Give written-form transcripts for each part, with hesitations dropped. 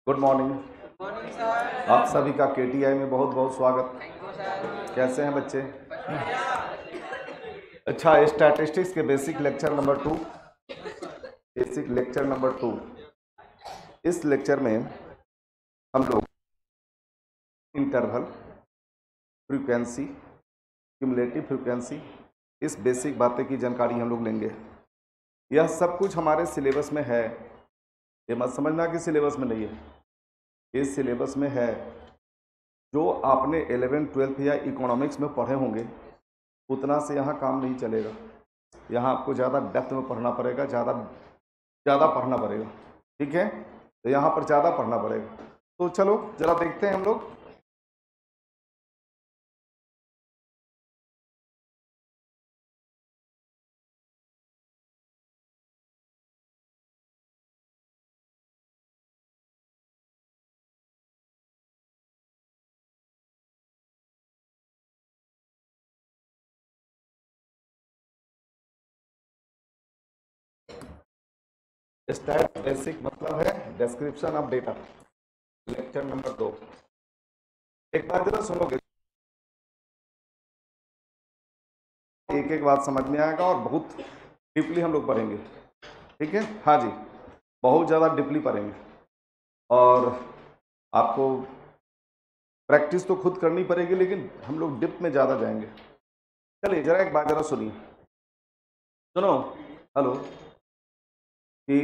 Good morning. Morning sir. आप सभी का केटीआई में बहुत बहुत स्वागत। Thank you sir. कैसे हैं बच्चे? अच्छा, स्टैटिस्टिक्स के basic lecture number 2। Basic lecture number 2। इस लेक्चर में हम लोग इंटरवल, फ्रीक्वेंसी, क्यूमुलेटिव फ्रीक्वेंसी, इस बेसिक बातें की जानकारी हम लोग लेंगे। यह सब कुछ हमारे सिलेबस में है, ये मत समझना कि सिलेबस में नहीं है। इस सिलेबस में है। जो आपने 11th 12th या इकोनॉमिक्स में पढ़े होंगे उतना से यहाँ काम नहीं चलेगा। यहाँ आपको ज़्यादा डेप्थ में पढ़ना पड़ेगा, ज़्यादा पढ़ना पड़ेगा। ठीक है, तो यहाँ पर ज़्यादा पढ़ना पड़ेगा। तो चलो जरा देखते हैं हम लोग। स्टैट बेसिक मतलब है description of data, lecture number 2। एक बार जरा सुनोगे, एक एक बात समझ में आएगा और बहुत डीपली हम लोग पढ़ेंगे। ठीक है, हाँ जी, बहुत ज़्यादा डीपली पढ़ेंगे और आपको प्रैक्टिस तो खुद करनी पड़ेगी, लेकिन हम लोग डिप में ज़्यादा जाएंगे। चलिए जरा एक बात जरा सुनिए, सुनो, हेलो। कि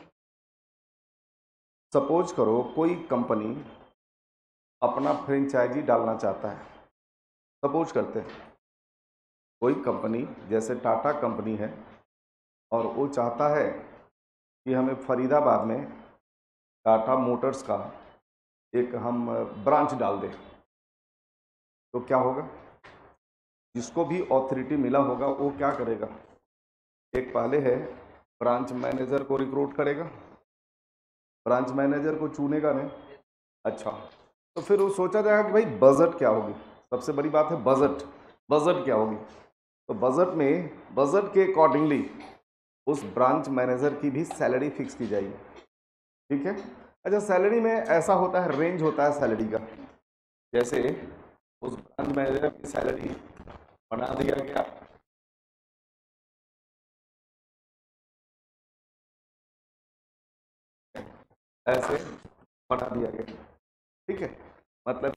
सपोज करो कोई कंपनी अपना फ्रेंचाइजी डालना चाहता है। सपोज करते हैं कोई कंपनी जैसे टाटा कंपनी है और वो चाहता है कि हमें फरीदाबाद में टाटा मोटर्स का एक हम ब्रांच डाल दें। तो क्या होगा? जिसको भी ऑथोरिटी मिला होगा वो क्या करेगा? एक पहले है ब्रांच मैनेजर को रिक्रूट करेगा, ब्रांच मैनेजर को चुनेगा नहीं। अच्छा, तो फिर वो सोचा जाएगा कि भाई बजट क्या होगी। सबसे बड़ी बात है बजट क्या होगी। तो बजट के अकॉर्डिंगली उस ब्रांच मैनेजर की भी सैलरी फिक्स की जाएगी। ठीक है। अच्छा, सैलरी में ऐसा होता है, रेंज होता है सैलरी का। जैसे उस ब्रांच मैनेजर की सैलरी बना दिया गया ऐसे, बना दिया गया। ठीक है, मतलब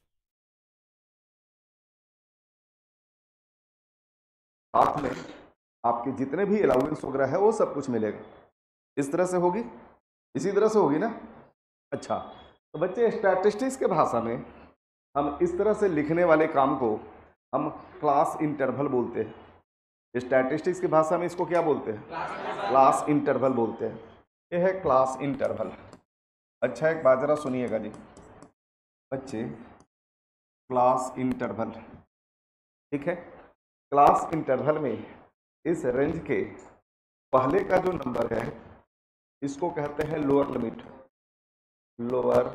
साथ में आपके जितने भी अलाउंस वगैरह है वो सब कुछ मिलेगा। इस तरह से होगी, इसी तरह से होगी ना। अच्छा, तो बच्चे स्टैटिस्टिक्स के भाषा में हम इस तरह से लिखने वाले काम को हम क्लास इंटरवल बोलते हैं। स्टैटिस्टिक्स की भाषा में इसको क्या बोलते हैं? क्लास इंटरवल बोलते हैं। ये है क्लास इंटरवल। अच्छा, एक बात जरा सुनिएगा जी बच्चे, क्लास इंटरवल। ठीक है, क्लास इंटरवल में इस रेंज के पहले का जो नंबर है इसको कहते हैं लोअर लिमिट, लोअर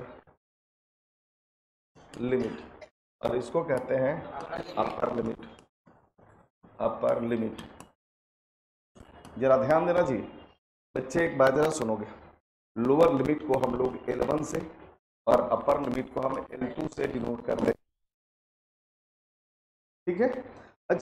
लिमिट, और इसको कहते हैं अपर लिमिट, अपर लिमिट। जरा ध्यान देना जी बच्चे, एक बार जरा सुनोगे। लोअर लिमिट को हम लोग L1 से और अपर लिमिट को हम L2 से डिनोट कर रहे हैं। ठीक है। अच्छा,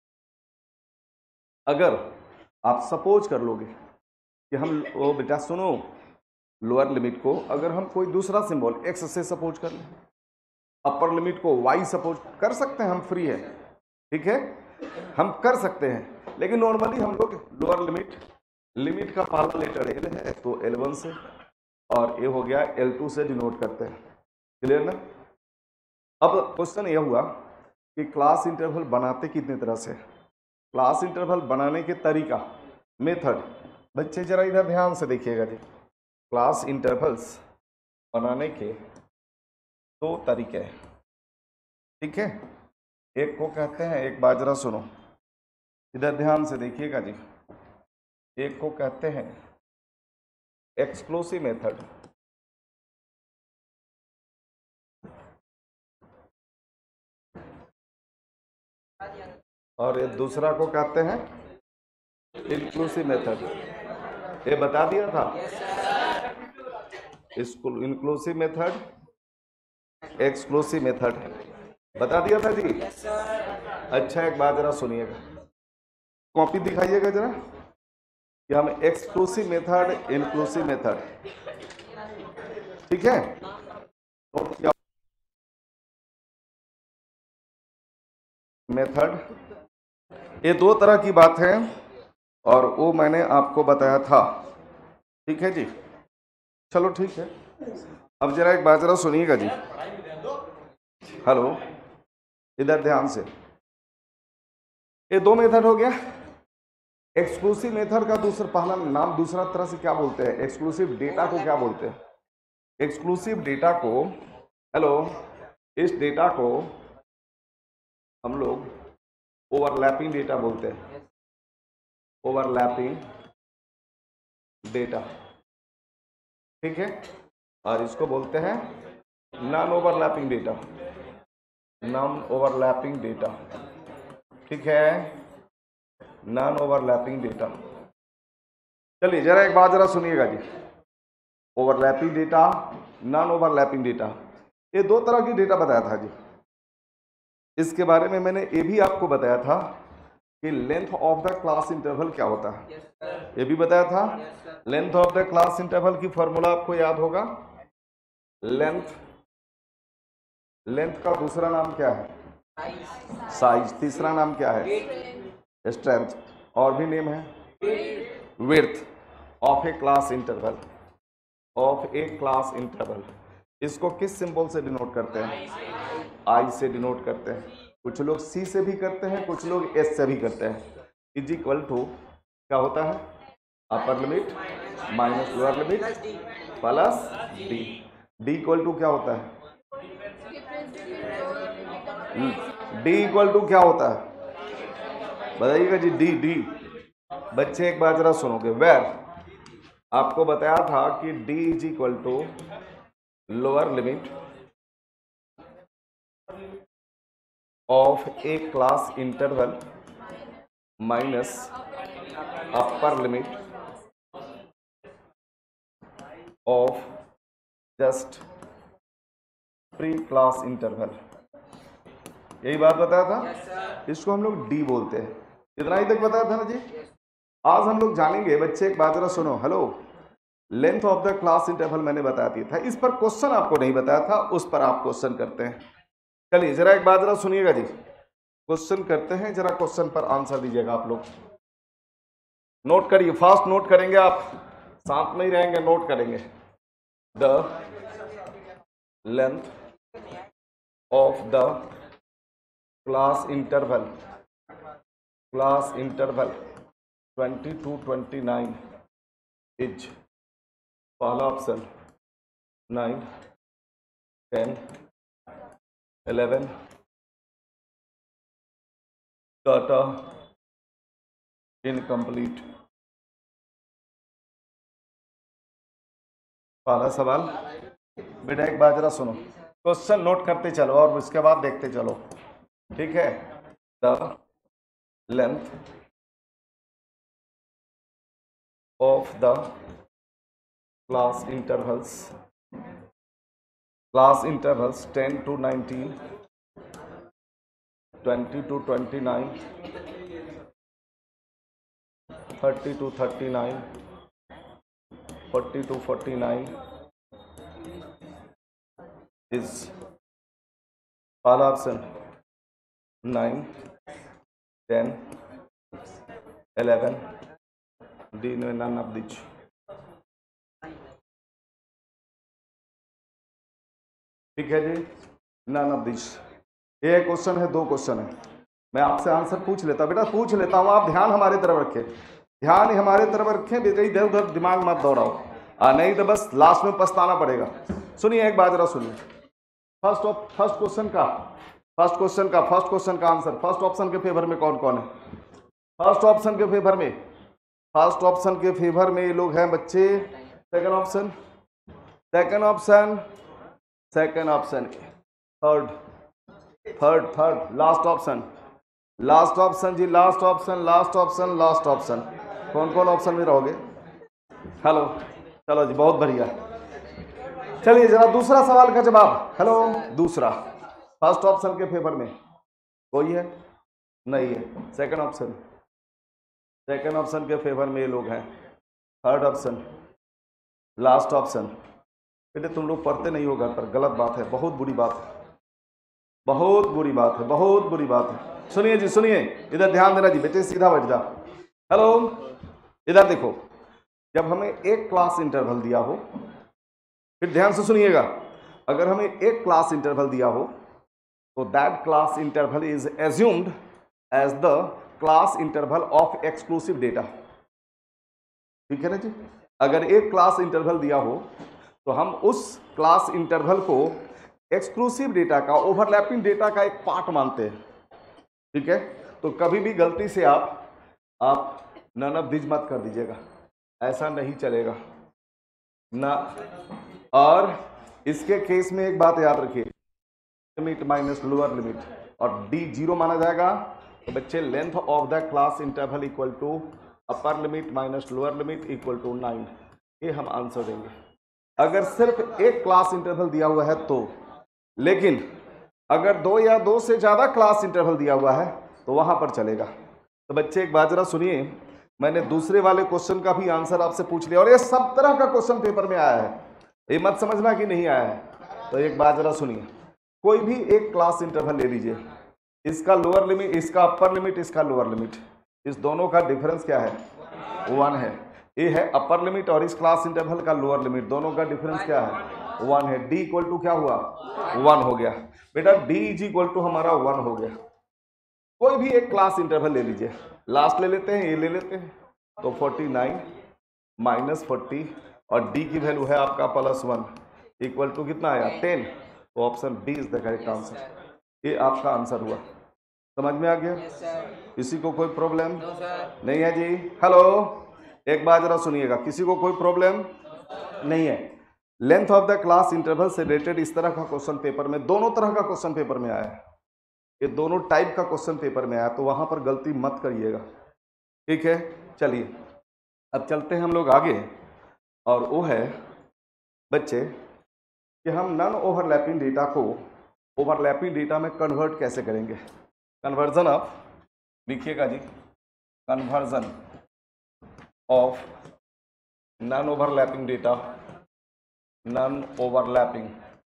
अगर आप सपोज कर लोगे कि हम वो बेटा सुनो, लोअर लिमिट को अगर हम कोई दूसरा सिंबल X से सपोज कर लें, अपर लिमिट को Y सपोज कर सकते हैं, हम फ्री है। ठीक है, हम कर सकते हैं, लेकिन नॉर्मली हम लोग लोअर लिमिट का पहला लेटर L है तो L1 से, और ये हो गया L2 से डिनोट करते हैं। क्लियर ना? अब क्वेश्चन ये हुआ कि क्लास इंटरवल बनाते कितने तरह से। क्लास इंटरवल बनाने के तरीका, मेथड, बच्चे जरा इधर ध्यान से देखिएगा जी। क्लास इंटरवल्स बनाने के दो तरीके हैं। ठीक है, एक को कहते हैं, एक बात जरा सुनो, इधर ध्यान से देखिएगा जी। एक को कहते हैं एक्सक्लूसिव मेथड, और ये दूसरा को कहते हैं इंक्लूसिव मेथड। ये बता दिया था। इंक्लूसिव मेथड, एक्सक्लूसिव मेथड, बता दिया था जी। अच्छा एक बात जरा सुनिएगा, कॉपी दिखाइएगा जरा कि हम एक्सक्लूसिव मेथड, इंक्लूसिव मेथड, ठीक है। तो क्या मेथड, ये दो तरह की बात है और वो मैंने आपको बताया था, ठीक है जी। चलो ठीक है, अब जरा एक बात जरा सुनिएगा जी। हेलो, इधर ध्यान से, ये दो मेथड हो गया। एक्सक्लूसिव मेथड का दूसरा पहला नाम दूसरा तरह से क्या बोलते हैं, एक्सक्लूसिव डेटा को क्या बोलते हैं? एक्सक्लूसिव डेटा को, हेलो, इस डेटा को हम लोग ओवरलैपिंग डेटा बोलते हैं, ओवरलैपिंग डेटा, ठीक है। और इसको बोलते हैं non overlapping data, non overlapping data, ठीक है, नॉन ओवरलैपिंग डेटा। चलिए जरा एक बात जरा सुनिएगा जी, overlapping data, non overlapping data, ये दो तरह की डेटा बताया था जी। इसके बारे में मैंने ये भी आपको बताया था कि length of the class interval क्या होता है, ये भी बताया था। Length of the class interval की फॉर्मूला आपको याद होगा, लेंथ, लेंथ का दूसरा नाम क्या है, साइज, तीसरा नाम क्या है, स्ट्रेंथ, और भी नेम है width of a class interval, of a class interval. इसको किस सिंबल से डिनोट करते हैं, आई से डिनोट करते हैं, कुछ लोग सी से भी करते हैं, कुछ लोग एस से भी करते हैं। इज इक्वल टू क्या होता है, upper limit minus lower limit plus D, D equal to क्या होता है, डी इक्वल टू क्या होता है बताइएगा जी, डी, डी। बच्चे एक बार जरा सुनोगे, वेर आपको बताया था कि D is equal to lower limit of a class interval minus upper limit of just pre class interval, यही बात बताया था। इसको हम लोग डी बोलते हैं। इतना ही तक बताया था ना जी। आज हम लोग जानेंगे, बच्चे एक बात जरा सुनो, hello, length of the class interval मैंने बता दिया था, इस पर क्वेश्चन आपको नहीं बताया था, उस पर आप क्वेश्चन करते हैं। चलिए जरा एक बात जरा सुनिएगा जी, क्वेश्चन करते हैं, जरा क्वेश्चन पर आंसर दीजिएगा आप लोग। नोट करिए, फास्ट नोट करेंगे आप, साथ में ही रहेंगे, नोट करेंगे। The length of the class interval 20 to 29 is, पहला ऑप्शन 9, 10, 11, डाटा इनकम्प्लीट। पहला सवाल बेटा एक बार जरा सुनो, क्वेश्चन नोट करते चलो और उसके बाद देखते चलो, ठीक है। The length of the class intervals 10 to 19, 20 to 29, 30 to 39, 40 to 49 is, पहला ऑप्शन 9, 10, 11, डी में नन ऑफ दिस। ठीक है जी, नन ऑफ दिस। ये क्वेश्चन है, दो क्वेश्चन है, मैं आपसे आंसर पूछ लेता बेटा, पूछ लेता हूँ, आप ध्यान हमारे तरफ रखें, ध्यान हमारे तरफ रखें बेटा, इधर उधर दिमाग मत दौड़ाओ, नहीं तो बस लास्ट में पछताना पड़ेगा। सुनिए एक बात जरा सुनिए, फर्स्ट क्वेश्चन का आंसर, फर्स्ट ऑप्शन के फेवर में कौन कौन है, फर्स्ट ऑप्शन के फेवर में ये लोग हैं बच्चे। Second option, third, last option जी, लास्ट ऑप्शन, कौन कौन ऑप्शन में रहोगे? हेलो, चलो जी, बहुत बढ़िया, चलिए जरा दूसरा सवाल का जवाब। हेलो, दूसरा फर्स्ट ऑप्शन के फेवर में कोई है? नहीं है। सेकंड ऑप्शन, सेकंड ऑप्शन के फेवर में ये लोग हैं। Third option, last option. बेटे तुम लोग पढ़ते नहीं हो घर पर, गलत बात है, बहुत बुरी बात है, बहुत बुरी बात है, बहुत बुरी बात है। सुनिए जी, सुनिए, इधर ध्यान देना जी बेटे, सीधा बैठ जा। हेलो, इधर देखो, जब हमें एक क्लास इंटरवल दिया हो, फिर ध्यान से सुनिएगा, अगर हमें एक क्लास इंटरवल दिया हो तो that class interval is assumed as the class interval of exclusive data. ठीक है ना जी? अगर एक क्लास इंटरवल दिया हो तो हम उस क्लास इंटरवल को एक्सक्लूसिव डेटा का, ओवरलैपिंग डेटा का एक पार्ट मानते हैं। ठीक है? तो कभी भी गलती से आप नन ऑफ दिस मत कर दीजिएगा, ऐसा नहीं चलेगा ना। और इसके केस में एक बात याद रखिए, लिमिट माइनस लोअर लिमिट, और डी जीरो माना जाएगा तो बच्चे length of the class interval equal to upper limit minus lower limit equal to 9। ये हम आंसर देंगे अगर सिर्फ एक क्लास इंटरवल दिया हुआ है तो। लेकिन अगर दो या दो से ज्यादा क्लास इंटरवल दिया हुआ है तो वहां पर चलेगा। तो बच्चे एक बात जरा सुनिए, मैंने दूसरे वाले क्वेश्चन का भी आंसर आपसे पूछ लिया और ये सब तरह का क्वेश्चन पेपर में आया है, ये मत समझना कि नहीं आया है। तो एक बात जरा सुनिए, कोई भी एक क्लास इंटरवल ले लीजिए, इसका लोअर लिमिट, इसका अपर लिमिट, इसका लोअर लिमिट, इस दोनों का डिफरेंस क्या है? 1 है। ये है अपर लिमिट और इस क्लास इंटरवल का लोअर लिमिट, दोनों का डिफरेंस क्या है? 1 है। डी इक्वल टू क्या हुआ? 1 हो गया बेटा। डी इज इक्वल टू हमारा 1 हो गया। कोई भी एक क्लास इंटरवल ले लीजिए, लास्ट ले लेते हैं, ये ले लेते हैं, तो 49 माइनस 40 और डी की वैल्यू है आपका +1 इक्वल टू कितना आया? 10। तो option B is the correct answer. ये आपका आंसर हुआ। समझ में आ गया? किसी को कोई प्रॉब्लम नहीं है जी? हेलो, एक बार जरा सुनिएगा, किसी को कोई प्रॉब्लम नहीं है? Length of the class interval से रिलेटेड इस तरह का क्वेश्चन पेपर में, दोनों तरह का क्वेश्चन पेपर में आया है, ये दोनों टाइप का क्वेश्चन पेपर में आया, तो वहां पर गलती मत करिएगा। ठीक है? चलिए अब चलते हैं हम लोग आगे, और वो है बच्चे कि हम नॉन ओवरलैपिंग डेटा को ओवरलैपिंग डेटा में कन्वर्ट कैसे करेंगे। कन्वर्जन ऑफ, लिखिएगा जी, conversion of non overlapping data, non overlapping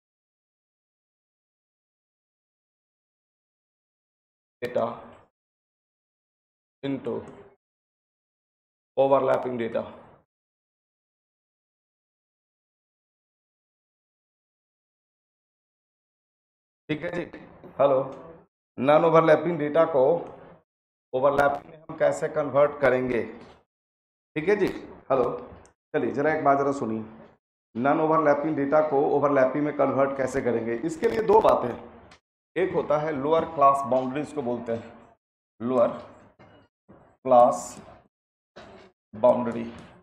data into overlapping data. ठीक है जी? हेलो, नॉन ओवरलैपिंग डेटा को ओवरलैपिंग में हम कैसे कन्वर्ट करेंगे? ठीक है जी? हेलो, चलिए जरा एक बात जरा सुनिए, नॉन ओवरलैपिंग डेटा को ओवरलैपिंग में कन्वर्ट कैसे करेंगे? इसके लिए दो बातें हैं। एक होता है लोअर क्लास बाउंड्रीज को बोलते हैं, लोअर क्लास बाउंड्री,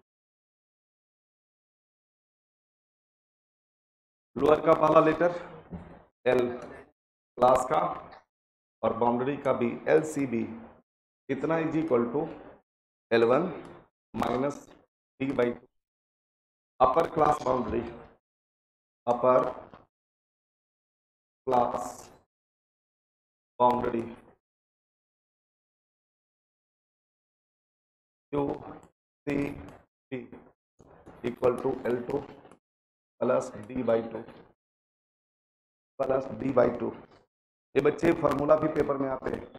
लोअर का पहला लेटर एल, क्लास का और बाउंड्री का भी LCB, कितना is equal to L1 minus D/2। Upper class boundary, upper class boundary QCD equal to L2 plus D/2 plus D/2। ये बच्चे फॉर्मूला भी पेपर में आते हैं।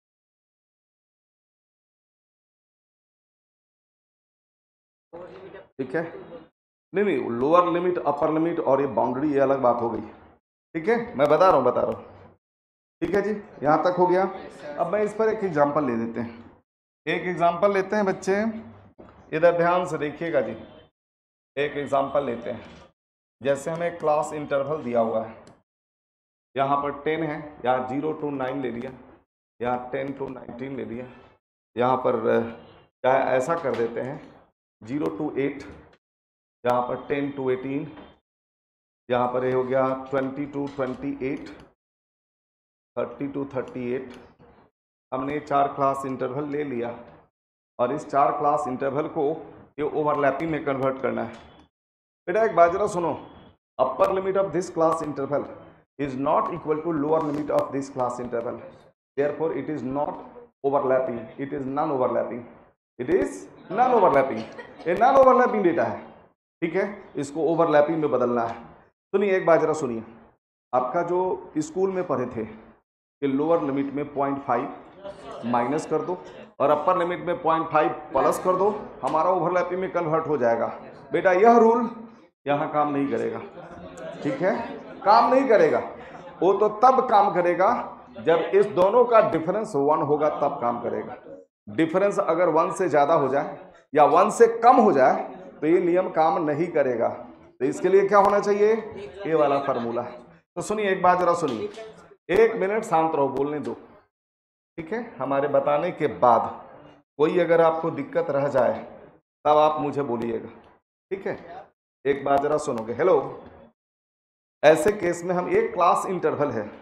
ठीक है? नहीं, लोअर लिमिट, अपर लिमिट और ये बाउंड्री, ये अलग बात हो गई। ठीक है? मैं बता रहा हूँ। ठीक है जी? यहाँ तक हो गया। अब मैं इस पर एक एग्जांपल ले लेते हैं, एक एग्जांपल लेते हैं बच्चे, इधर ध्यान से देखिएगा जी। एक एग्जांपल लेते हैं, जैसे हमें क्लास इंटरवल दिया हुआ है, यहाँ पर 10 है, यहाँ 0 to 9 ले लिया, यहाँ 10 to 19 ले लिया, यहाँ पर क्या ऐसा कर देते हैं 0 to 8, यहाँ पर 10 to 18, यहाँ पर ये हो गया 20 to 28, 30 to 38। हमने 4 क्लास इंटरवल ले लिया और इस 4 क्लास इंटरवल को ये ओवरलैपिंग में कन्वर्ट करना है। बेटा एक बात जरा सुनो, upper limit of this class interval is not equal to lower limit of this class interval, therefore it is not overlapping, it is non overlapping, it is non overlapping, ये non overlapping data है, ठीक है, इसको overlapping में बदलना है। सुनिए एक बार जरा सुनिए, आपका जो स्कूल में पढ़े थे कि लोअर लिमिट में 0.5 माइनस कर दो और अपर लिमिट में 0.5 प्लस कर दो, हमारा ओवरलैपिंग में कन्वर्ट हो जाएगा। बेटा यह रूल यहाँ काम नहीं करेगा, ठीक है, काम नहीं करेगा। वो तो तब काम करेगा जब इस दोनों का डिफरेंस 1 होगा, तब काम करेगा। डिफरेंस अगर 1 से ज्यादा हो जाए या 1 से कम हो जाए तो ये नियम काम नहीं करेगा। तो इसके लिए क्या होना चाहिए, ये वाला फार्मूला। तो सुनिए एक बात जरा सुनिए, 1 मिनट शांत रहो, बोलने दो, ठीक है। हमारे बताने के बाद कोई अगर आपको दिक्कत रह जाए तब आप मुझे बोलिएगा, ठीक है। एक बात जरा सुनोगे, हेलो। ऐसे केस में हम एक क्लास इंटरवल है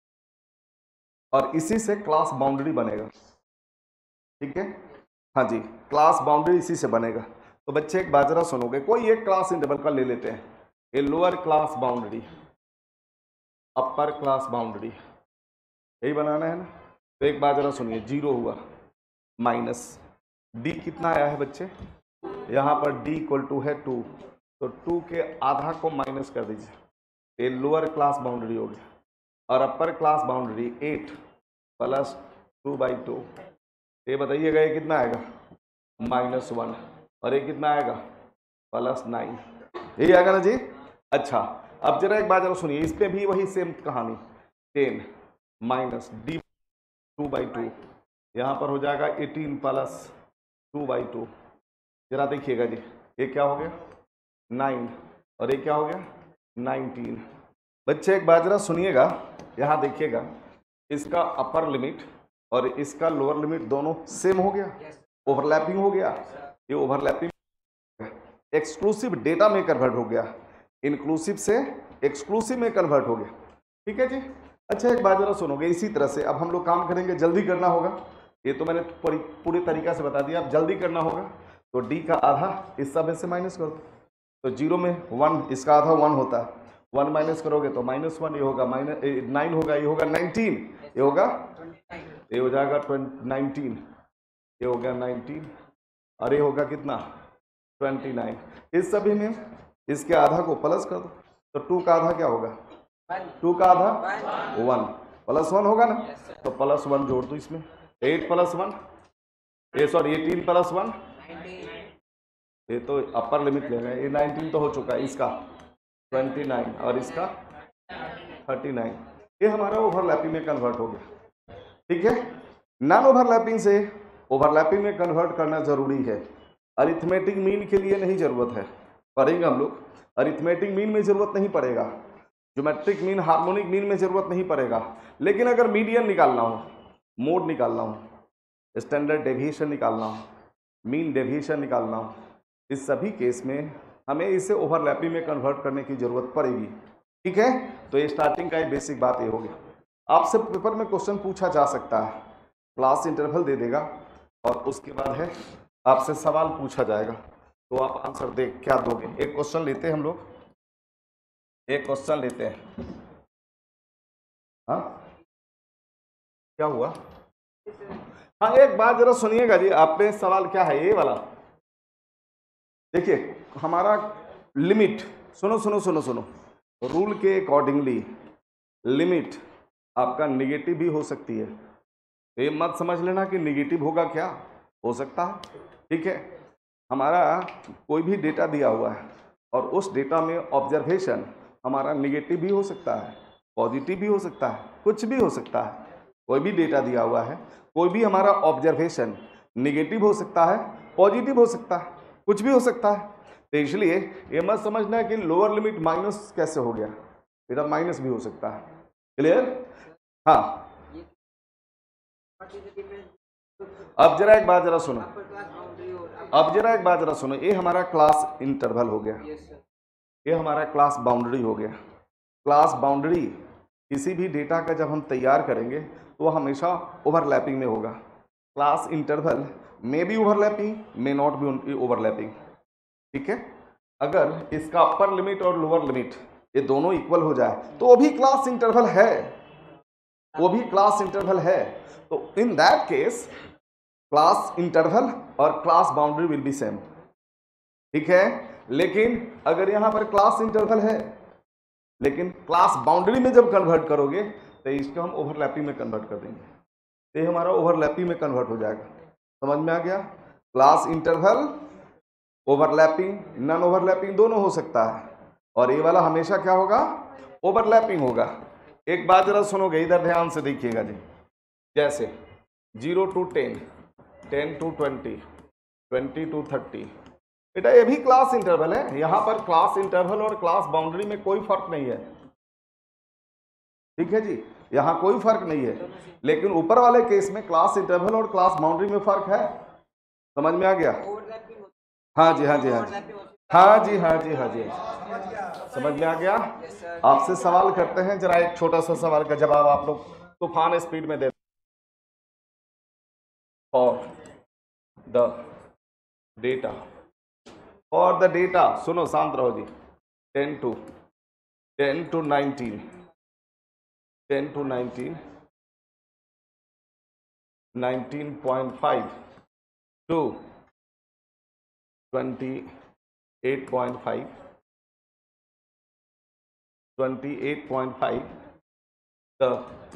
और इसी से क्लास बाउंड्री बनेगा, ठीक है, हाँ जी, क्लास बाउंड्री इसी से बनेगा। तो बच्चे एक बात जरा सुनोगे, कोई एक क्लास इंटरवल का ले लेते हैं, ये lower class boundary, upper class boundary, यही बनाना है ना। तो एक बात जरा सुनिए, 0 हुआ माइनस डी कितना आया है बच्चे, यहाँ पर डी इक्वल टू है 2, तो 2 के आधा को माइनस कर दीजिए, ये लोअर क्लास बाउंड्री हो गया। और अपर क्लास बाउंड्री 8 प्लस 2/2, ये बताइएगा ये कितना आएगा, -1, और ये कितना आएगा, +9, यही आएगा ना जी। अच्छा अब जरा एक बात जरा सुनिए, इस पे भी वही सेम कहानी, 10 माइनस डी 2/2, यहाँ पर हो जाएगा 18 प्लस 2/2, जरा देखिएगा जी, ये क्या हो गया 9 और ये क्या हो गया 19। बच्चे एक बात जरा सुनिएगा, यहाँ देखिएगा, इसका अपर लिमिट और इसका लोअर लिमिट दोनों सेम हो गया, ओवरलैपिंग हो गया। ये ओवरलैपिंग एक्सक्लूसिव डेटा में कन्वर्ट हो गया, इंक्लूसिव से एक्सक्लूसिव में कन्वर्ट हो गया, ठीक है जी। अच्छा एक बात जरा सुनोगे, इसी तरह से अब हम लोग काम करेंगे, जल्दी करना होगा, ये तो मैंने पूरी तरीका से बता दिया, अब जल्दी करना होगा। तो डी का आधा इस सब में से माइनस कर दो, तो 0 में 1, इसका आधा 1 होता है, 1 माइनस करोगे तो -1, ये होगा -9 होगा, ये होगा 19, ये होगा, ये हो जाएगा 19, ये हो गया 19, और ये होगा कितना 29। इस सभी में इसके आधा को प्लस कर दो, तो 2 का आधा क्या होगा, 2 का आधा 1, +1 होगा ना, तो +1 जोड़ दो इसमें, 8 + 1, ये सॉरी 18 + 1, ये तो अपर लिमिट लेना है, ये 19 तो हो चुका है, इसका 29 और इसका 39, ये हमारा ओवरलैपिंग में कन्वर्ट हो गया, ठीक है। नॉन ओवरलैपिंग से ओवरलैपिंग में कन्वर्ट करना जरूरी है, अरिथमेटिक मीन के लिए नहीं जरूरत है, पढ़ेंगे हम लोग, अरिथमेटिक मीन में जरूरत नहीं पड़ेगा, ज्योमेट्रिक मीन हार्मोनिक मीन में जरूरत नहीं पड़ेगा, लेकिन अगर मीडियन निकालना हो, मोड निकालना हो, स्टैंडर्ड डेविएशन निकालना हो, मीन डेविएशन निकालना हो, इस सभी केस में हमें इसे ओवरलैपिंग में कन्वर्ट करने की जरूरत पड़ेगी, ठीक है। तो ये स्टार्टिंग का एक बेसिक बात ये होगी। आपसे पेपर में क्वेश्चन पूछा जा सकता है, क्लास इंटरवल दे देगा और उसके बाद है आपसे सवाल पूछा जाएगा, तो आप आंसर दे क्या दोगे। एक क्वेश्चन लेते हैं हम लोग, एक क्वेश्चन लेते हैं, हाँ क्या हुआ, हाँ एक बात जरा सुनिएगा जी, आपने सवाल क्या है ये वाला, देखिए हमारा लिमिट, सुनो सुनो सुनो सुनो, रूल के अकॉर्डिंगली लिमिट आपका निगेटिव भी हो सकती है, ये मत समझ लेना कि निगेटिव होगा, क्या हो सकता है, ठीक है। हमारा कोई भी डेटा दिया हुआ है और उस डेटा में ऑब्जर्वेशन हमारा निगेटिव भी हो सकता है, पॉजिटिव भी हो सकता है, कुछ भी हो सकता है, कोई भी डेटा दिया हुआ है, कोई भी हमारा ऑब्जर्वेशन निगेटिव हो सकता है, पॉजिटिव हो सकता है, कुछ भी हो सकता है। तो इसलिए ये मत समझना है कि लोअर लिमिट माइनस कैसे हो गया, बेटा माइनस भी हो सकता है, क्लियर। हाँ अब जरा एक बात जरा सुनो, अब जरा एक बात जरा सुनो, ये हमारा क्लास इंटरवल हो गया, ये हमारा क्लास बाउंड्री हो गया। क्लास बाउंड्री किसी भी डेटा का जब हम तैयार करेंगे तो हमेशा ओवरलैपिंग में होगा, क्लास इंटरवल में भी overlapping, may not be overlapping, ठीक है। अगर इसका अपर लिमिट और लोअर लिमिट ये दोनों इक्वल हो जाए तो वो भी क्लास इंटरवल है, वो भी क्लास इंटरवल है। तो in that case class interval और class boundary will be same, ठीक है। लेकिन अगर यहां पर क्लास इंटरवल है लेकिन क्लास बाउंड्री में जब कन्वर्ट करोगे तो इसको हम ओवरलैपिंग में कन्वर्ट कर देंगे, तो ये हमारा ओवरलैपिंग में कन्वर्ट हो जाएगा। समझ में आ गया? Class interval, overlapping, non overlapping दोनों हो सकता है, और ये वाला हमेशा क्या होगा? ओवरलैपिंग होगा। एक बात जरा सुनोगे, इधर ध्यान से देखिएगा जी। जैसे 0 to 10, 10 to 20, 20 to 30, बेटा ये भी क्लास इंटरवल है। यहां पर क्लास इंटरवल और क्लास बाउंड्री में कोई फर्क नहीं है, ठीक है जी, यहां कोई फर्क नहीं है। लेकिन ऊपर वाले केस में क्लास इंटरवल और क्लास बाउंड्री में फर्क है। समझ में आ गया? हाँ जी, हाँ जी, हाँ जी, हाँ जी, हाँ जी, हाँ जी, समझ में आ गया? आपसे सवाल करते हैं, जरा एक छोटा सा सवाल का जवाब आप लोग तूफान स्पीड में दे। और द डेटा, और द डेटा, सुनो शांत रहो जी, 10 to 19, 10 to 19, 19.5 to 28.5, 28.5, the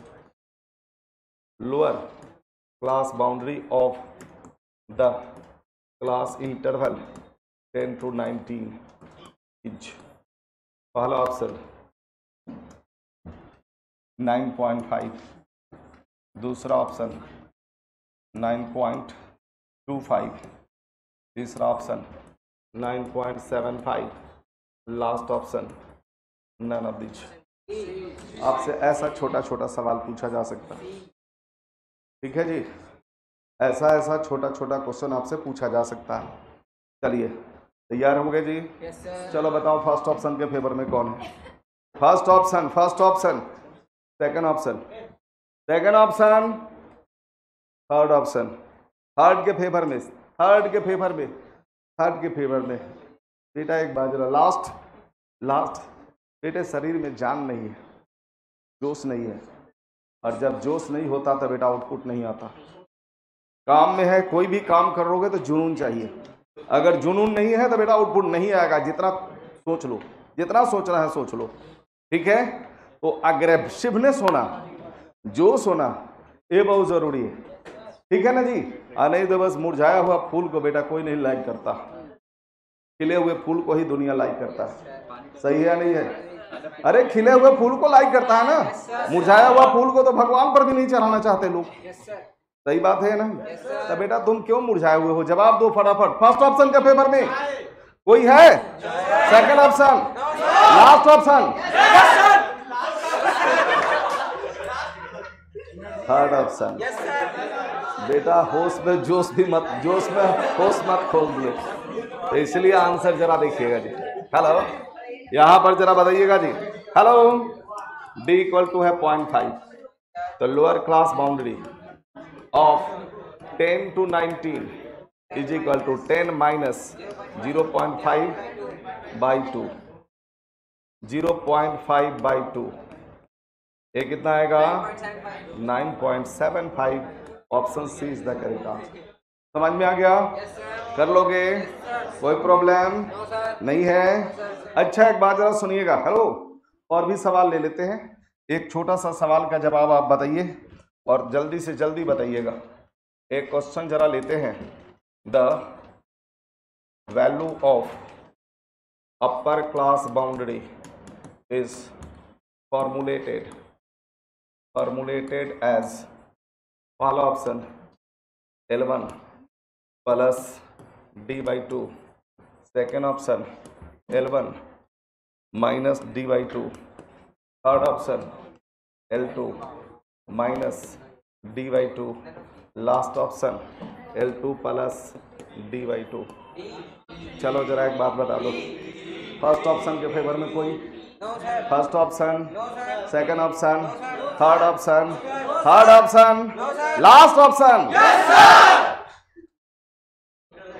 lower class boundary of the class interval 10 to 19 is, पहला ऑप्शन 9.5, दूसरा ऑप्शन 9.25, तीसरा option 9.75, last option none of this. आपसे ऐसा छोटा छोटा सवाल पूछा जा सकता है, ठीक है जी, ऐसा ऐसा छोटा छोटा क्वेश्चन आपसे पूछा जा सकता है। चलिए तैयार हो गए जी? चलो बताओ फर्स्ट ऑप्शन के फेवर में कौन है? First option, first option, second option, second option, third option, third के फेवर में, थर्ड के फेवर में, थर्ड के फेवर में। बेटा एक बात जरा, लास्ट लास्ट, बेटे शरीर में जान नहीं है, जोश नहीं है, और जब जोश नहीं होता तो बेटा आउटपुट नहीं आता। काम में है, कोई भी काम करोगे तो जुनून चाहिए, अगर जुनून नहीं है तो बेटा आउटपुट नहीं आएगा। जितना सोच लो, जितना सोचना है सोच लो, ठीक है। तो अग्रेसिवनेस होना, जोश होना, ये बहुत जरूरी है, ठीक है ना जी। नहीं तो बस मुरझाया हुआ फूल को बेटा कोई नहीं लाइक करता, खिले हुए फूल को ही दुनिया लाइक करता है। सही है नहीं है? अरे खिले हुए फूल को लाइक करता है ना, मुरझाया हुआ फूल को तो भगवान पर भी नहीं चढ़ाना चाहते लोग। सही बात है ना? तो बेटा तुम क्यों मुरझाए हुए हो? जवाब दो फटाफट। फर्स्ट ऑप्शन के फेवर में कोई है? Second option, last option, third option. बेटा होश में जोश भी मत, जोश में होश मत खोल दिए, तो इसलिए आंसर जरा देखिएगा जी। हेलो, यहां पर जरा बताइएगा जी। हेलो, d इक्वल टू है 0.5, तो lower class boundary of 10 to 19 is equal to 10 minus 0.5 by 2, 0.5 by 2, ये कितना आएगा? 9.75। Option C is the correct answer. समझ में आ गया? कर लोगे? कोई प्रॉब्लम नहीं है? अच्छा एक बात जरा सुनिएगा। हेलो, और भी सवाल ले लेते हैं। एक छोटा सा सवाल का जवाब आप बताइए और जल्दी से जल्दी बताइएगा। एक क्वेश्चन जरा लेते हैं। The value of upper class boundary is formulated as, पहला option L1 plus d/2, second option L1 minus d/2, third option L2 minus d/2, last option L2 plus d/2। चलो जरा एक बात बता दो, फर्स्ट ऑप्शन के फेवर में कोई? First option, second option, third option, third option, last option.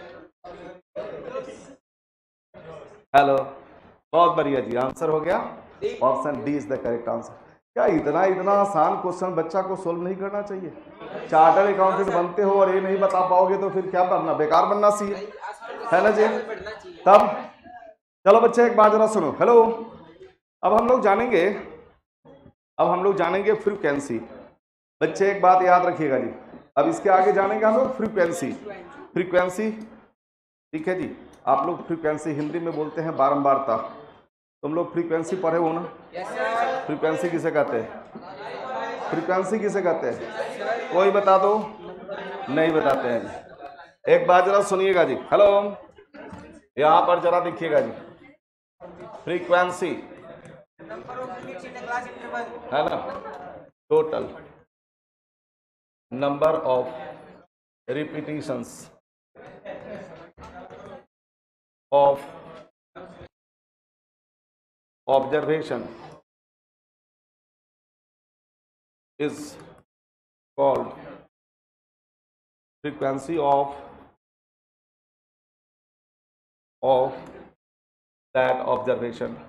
Hello, बहुत बढ़िया जी, आंसर हो गया। Option D is the correct answer. क्या इतना इतना आसान क्वेश्चन बच्चा को सोल्व नहीं करना चाहिए? चार्टर्ड अकाउंटेंट बनते हो और ये नहीं बता पाओगे तो फिर क्या बनना, बेकार बनना चाहिए, है ना जी? तब चलो बच्चे एक बात जरा सुनो। हेलो, अब हम लोग जानेंगे फ्रीक्वेंसी। बच्चे एक बात याद रखिएगा जी, अब इसके आगे जानेंगे हम लोग फ्रीक्वेंसी। ठीक है जी, आप लोग फ्रीक्वेंसी हिंदी में बोलते हैं बारंबारता। तुम लोग फ्रीक्वेंसी पढ़े हो ना? फ्रीक्वेंसी किसे कहते हैं? फ्रीक्वेंसी किसे कहते हैं? कोई बता दो, नहीं बताते हैं जी। एक बात जरा सुनिएगा जी। हेलो, यहां पर जरा देखिएगा जी, फ्रीक्वेंसी है ना, total number of repetitions of observation is called frequency of that observation।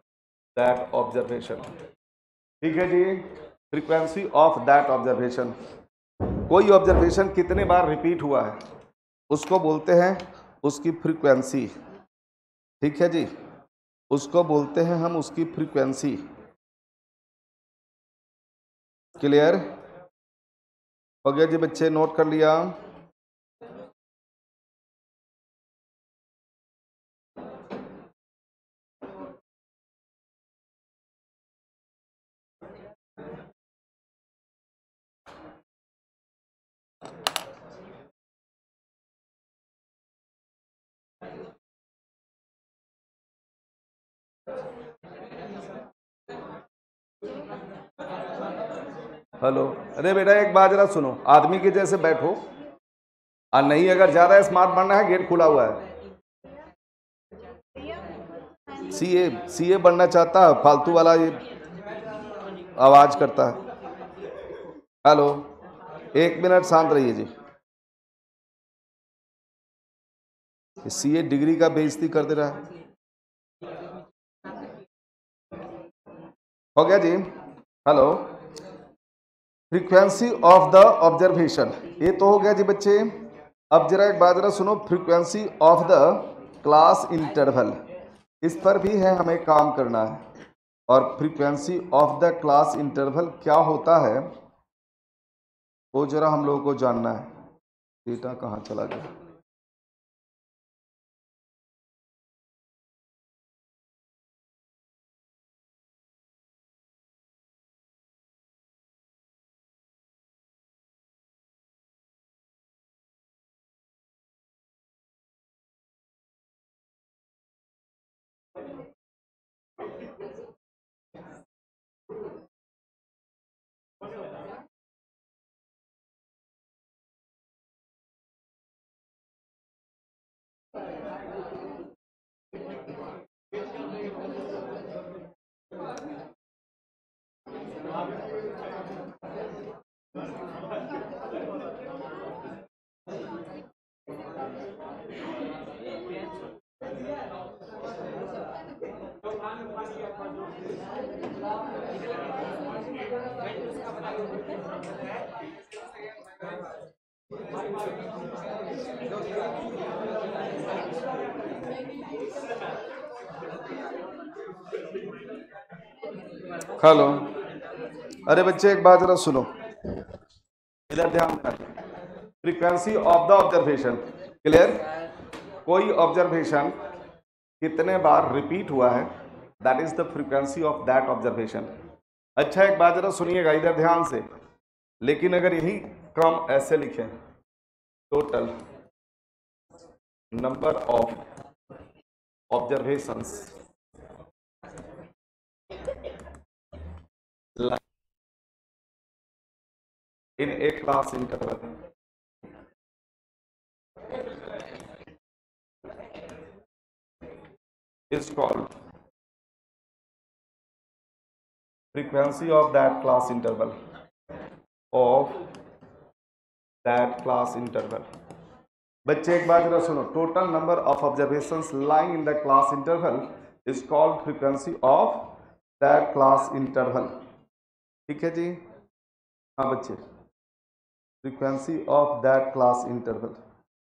ठीक है जी, फ्रीक्वेंसी ऑफ दैट ऑब्जर्वेशन। कोई ऑब्जर्वेशन कितने बार रिपीट हुआ है उसको बोलते हैं उसकी फ्रीक्वेंसी। ठीक है जी, उसको बोलते हैं हम उसकी फ्रीक्वेंसी। क्लियर हो गया जी बच्चे? नोट कर लिया? हेलो, अरे बेटा एक बात जरा सुनो, आदमी के जैसे बैठो और नहीं, अगर ज्यादा स्मार्ट बनना है गेट खुला हुआ है। सीए बनना चाहता है, फालतू वाला ये आवाज करता है। हेलो, एक मिनट शांत रहिए जी। सीए डिग्री का बेइज्जती कर दे रहा है। हो गया जी? Hello, frequency of the observation, ये तो हो गया जी बच्चे। अब जरा एक बात जरा सुनो, frequency of the class interval, इस पर भी है हमें काम करना है। और frequency of the class interval क्या होता है वो जरा हम लोगों को जानना है। डेटा कहाँ चला गया? हेलो, अरे बच्चे एक बात जरा सुनो, इधर ध्यान देना। Frequency of the observation, clear? कोई ऑब्जर्वेशन कितने बार रिपीट हुआ है, that is the frequency of that observation. अच्छा एक बात जरा सुनिएगा इधर ध्यान से, लेकिन अगर यही क्रम ऐसे लिखें, total number of observations in a class interval is called frequency of that class interval बच्चे एक बात जरा सुनो, total number of observations lying in the class interval is called frequency of that class interval. ठीक है जी। हाँ बच्चे, frequency of that class interval.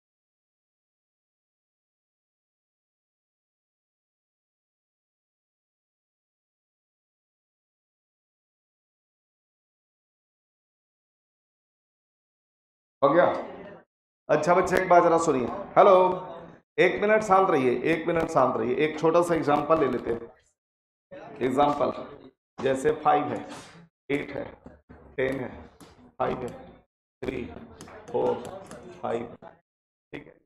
हो गया? अच्छा बच्चे एक बात जरा सुनिए। हेलो, 1 मिनट शांत रहिए, 1 मिनट शांत रहिए। एक छोटा सा एग्जांपल ले लेते हैं। एग्जांपल जैसे 5 है, 8 है, 10 है, 5 है, 3, 4, 5। ठीक है,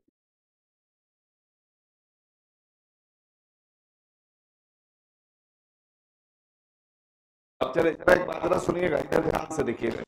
अब चले जरा एक बात जरा सुनिएगा, इधर ध्यान से देखिएगा।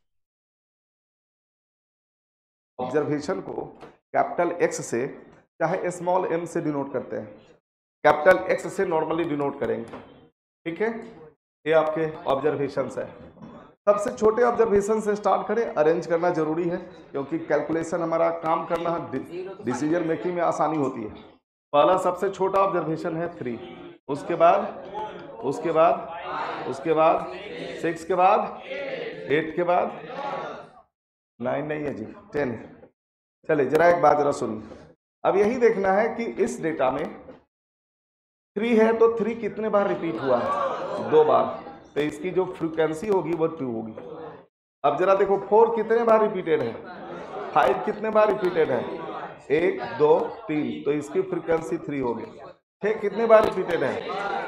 ऑब्जर्वेशन को कैपिटल एक्स से चाहे स्मॉल एम से डिनोट करते हैं। कैपिटल एक्स से नॉर्मली डिनोट करेंगे। ठीक है, ये आपके ऑब्जर्वेशंस है। सबसे छोटे ऑब्जर्वेशन से स्टार्ट करें, अरेंज करना जरूरी है क्योंकि कैलकुलेशन हमारा काम करना है, डिसीजन मेकिंग में आसानी होती है। पहला सबसे छोटा ऑब्जर्वेशन है 3, उसके बाद उसके बाद उसके बाद 6 के बाद 8 के बाद 9 नहीं है जी, 10 है। चले जरा एक बात जरा सुनिए। अब यही देखना है कि इस डेटा में 3 है तो 3 कितने बार रिपीट हुआ है? 2 बार, तो इसकी जो फ्रीक्वेंसी होगी वो 2 होगी। अब जरा देखो 4 कितने बार रिपीटेड है? 5 कितने बार रिपीटेड है? 1 2 3, तो इसकी फ्रीक्वेंसी 3 होगी। 6 कितने बार रिपीटेड है?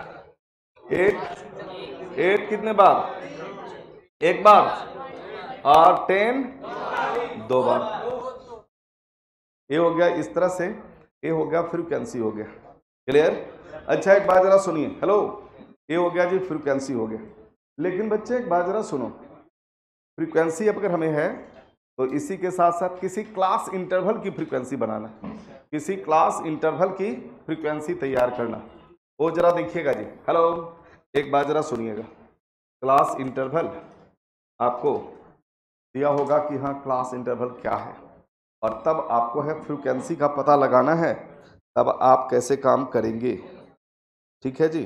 8 कितने बार? 1 बार। और 10 2 बार। ये हो गया इस तरह से, ये हो गया फ्रीक्वेंसी हो गया। क्लियर? अच्छा एक बात जरा सुनिए। हेलो, ये हो गया जी फ्रीक्वेंसी हो गया। लेकिन बच्चे एक बात जरा सुनो, फ्रीक्वेंसी अगर हमें है तो इसी के साथ साथ किसी क्लास इंटरवल की फ्रीक्वेंसी बनाना, किसी क्लास इंटरवल की फ्रीक्वेंसी तैयार करना, वो जरा देखिएगा जी। हेलो, एक बात जरा सुनिएगा। क्लास इंटरवल आपको दिया होगा कि हाँ क्लास इंटरवल क्या है, और तब आपको है फ्रीक्वेंसी का पता लगाना है, तब आप कैसे काम करेंगे। ठीक है जी।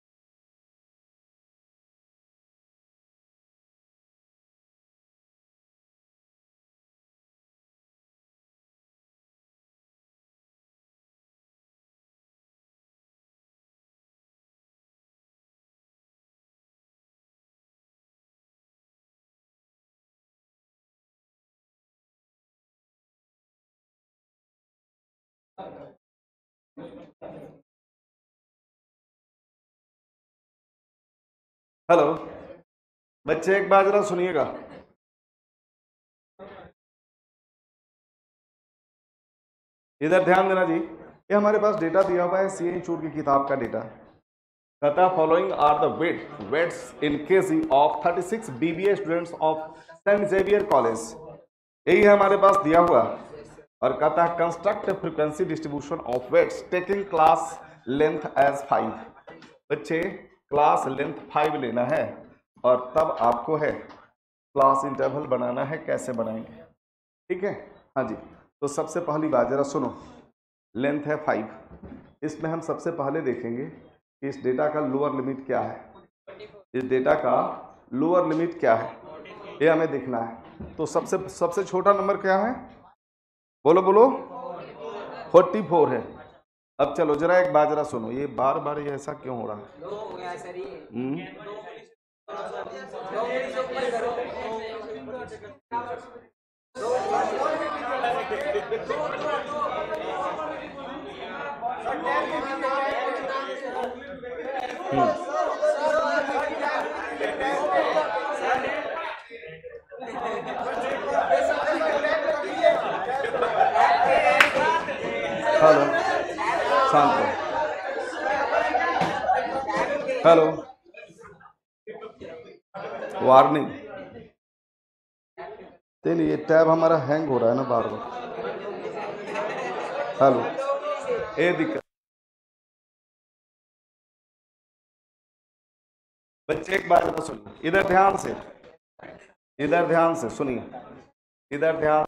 हेलो बच्चे एक बात जरा सुनिएगा। इधर ध्यान देना जी। ये हमारे पास डेटा दिया हुआ है सीएन चूड़ की किताब का डेटा। कहता following are the weights in case of 36 BBA students of Saint Xavier College. यही है हमारे पास दिया हुआ। और कहता है construct frequency distribution of weights taking class length as 5। बच्चे क्लास लेंथ 5 लेना है और तब आपको है क्लास इंटरवल बनाना है। कैसे बनाएंगे? ठीक है, हाँ जी। तो सबसे पहली बात जरा सुनो, लेंथ है 5। इसमें हम सबसे पहले देखेंगे कि इस डेटा का लोअर लिमिट क्या है। इस डेटा का लोअर लिमिट क्या है, ये हमें देखना है। तो सबसे सबसे छोटा नंबर क्या है? बोलो बोलो। 44 है। अब चलो जरा एक बात जरा सुनो, ये बार बार ये ऐसा क्यों हो रहा है? हेलो, शांत रहो। Hello, warning. चलिए ये टैब हमारा हैंग हो रहा है ना बार बार। हेलो, ये दिक्कत। बच्चे एक बात जरा सुनिए, इधर ध्यान से, इधर ध्यान से सुनिए, इधर ध्यान।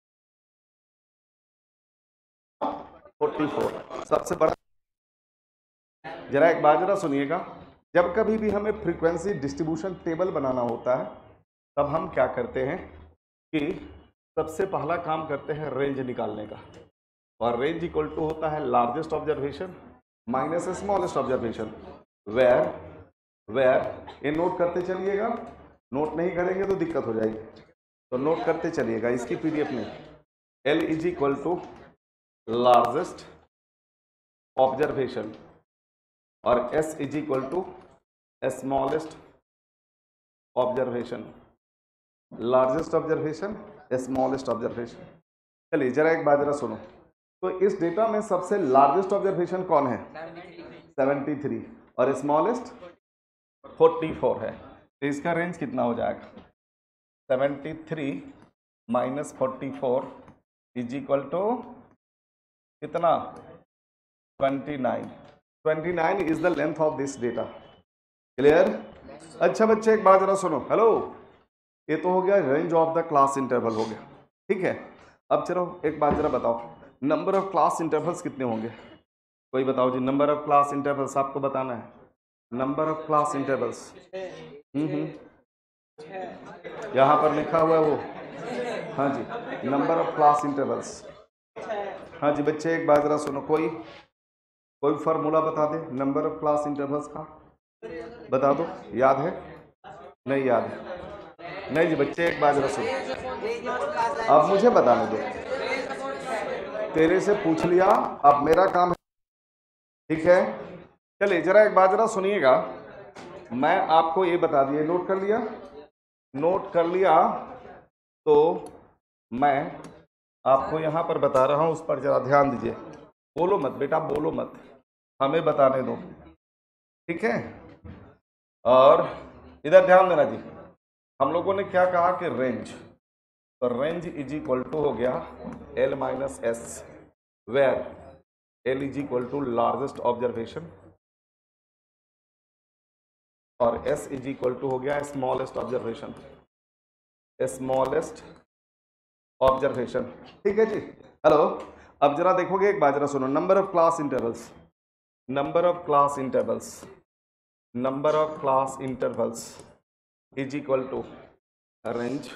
44 सबसे बड़ा जरा एक बात जरा सुनिएगा, जब कभी भी हमें फ्रीक्वेंसी डिस्ट्रीब्यूशन टेबल बनाना होता है तब हम क्या करते हैं कि सबसे पहला काम करते हैं रेंज निकालने का, और रेंज इक्वल टू होता है largest observation minus smallest observation. Where ये नोट करते चलिएगा, नोट नहीं करेंगे तो दिक्कत हो जाएगी, तो नोट करते चलिएगा इसकी पीडीएफ में। L is equal to largest observation और S is equal to smallest observation, largest observation smallest observation. चलिए जरा एक बात जरा सुनो, तो इस डेटा में सबसे लार्जेस्ट ऑब्जर्वेशन कौन है? 73 और स्मॉलेस्ट 44 है, तो इसका रेंज कितना हो जाएगा? 73 माइनस 44 इज इक्वल टू कितना? 29 is the length of this data. Clear? अच्छा बच्चे एक बात जरा सुनो, हेलो, ये तो हो गया range of the class interval हो गया, ठीक है। अब चलो एक बात जरा बताओ, नंबर ऑफ क्लास इंटरवल्स कितने होंगे? कोई बताओ जी, नंबर ऑफ क्लास इंटरवल्स आपको बताना है। नंबर ऑफ क्लास इंटरवल्स यहाँ पर लिखा हुआ है वो, हाँ जी, नंबर ऑफ क्लास इंटरवल्स। हाँ जी बच्चे एक बात जरा सुनो, कोई फार्मूला बता दे नंबर ऑफ क्लास इंटरवल्स का, बता दो, याद है? नहीं याद है? नहीं जी बच्चे एक बात जरा सुनो, अब मुझे बताने दो, तेरे से पूछ लिया, अब मेरा काम है, ठीक है। चलिए जरा एक बात जरा सुनिएगा, मैं आपको ये बता दिया, नोट कर लिया? नोट कर लिया तो मैं आपको यहाँ पर बता रहा हूँ, उस पर जरा ध्यान दीजिए, बोलो मत बेटा, बोलो मत, हमें बताने दो, ठीक है। और इधर ध्यान देना जी, हम लोगों ने क्या कहा कि रेंज, तो रेंज इज इक्वल टू हो गया L minus S, where L is equal to largest observation और S इज इक्वल टू हो गया स्मॉलेस्ट ऑब्जर्वेशन, स्मॉलेस्ट ऑब्जर्वेशन, ठीक है जी। हेलो, अब जरा देखोगे, एक बात जरा सुनो, number of class intervals, number of class intervals, number of class intervals is equal to range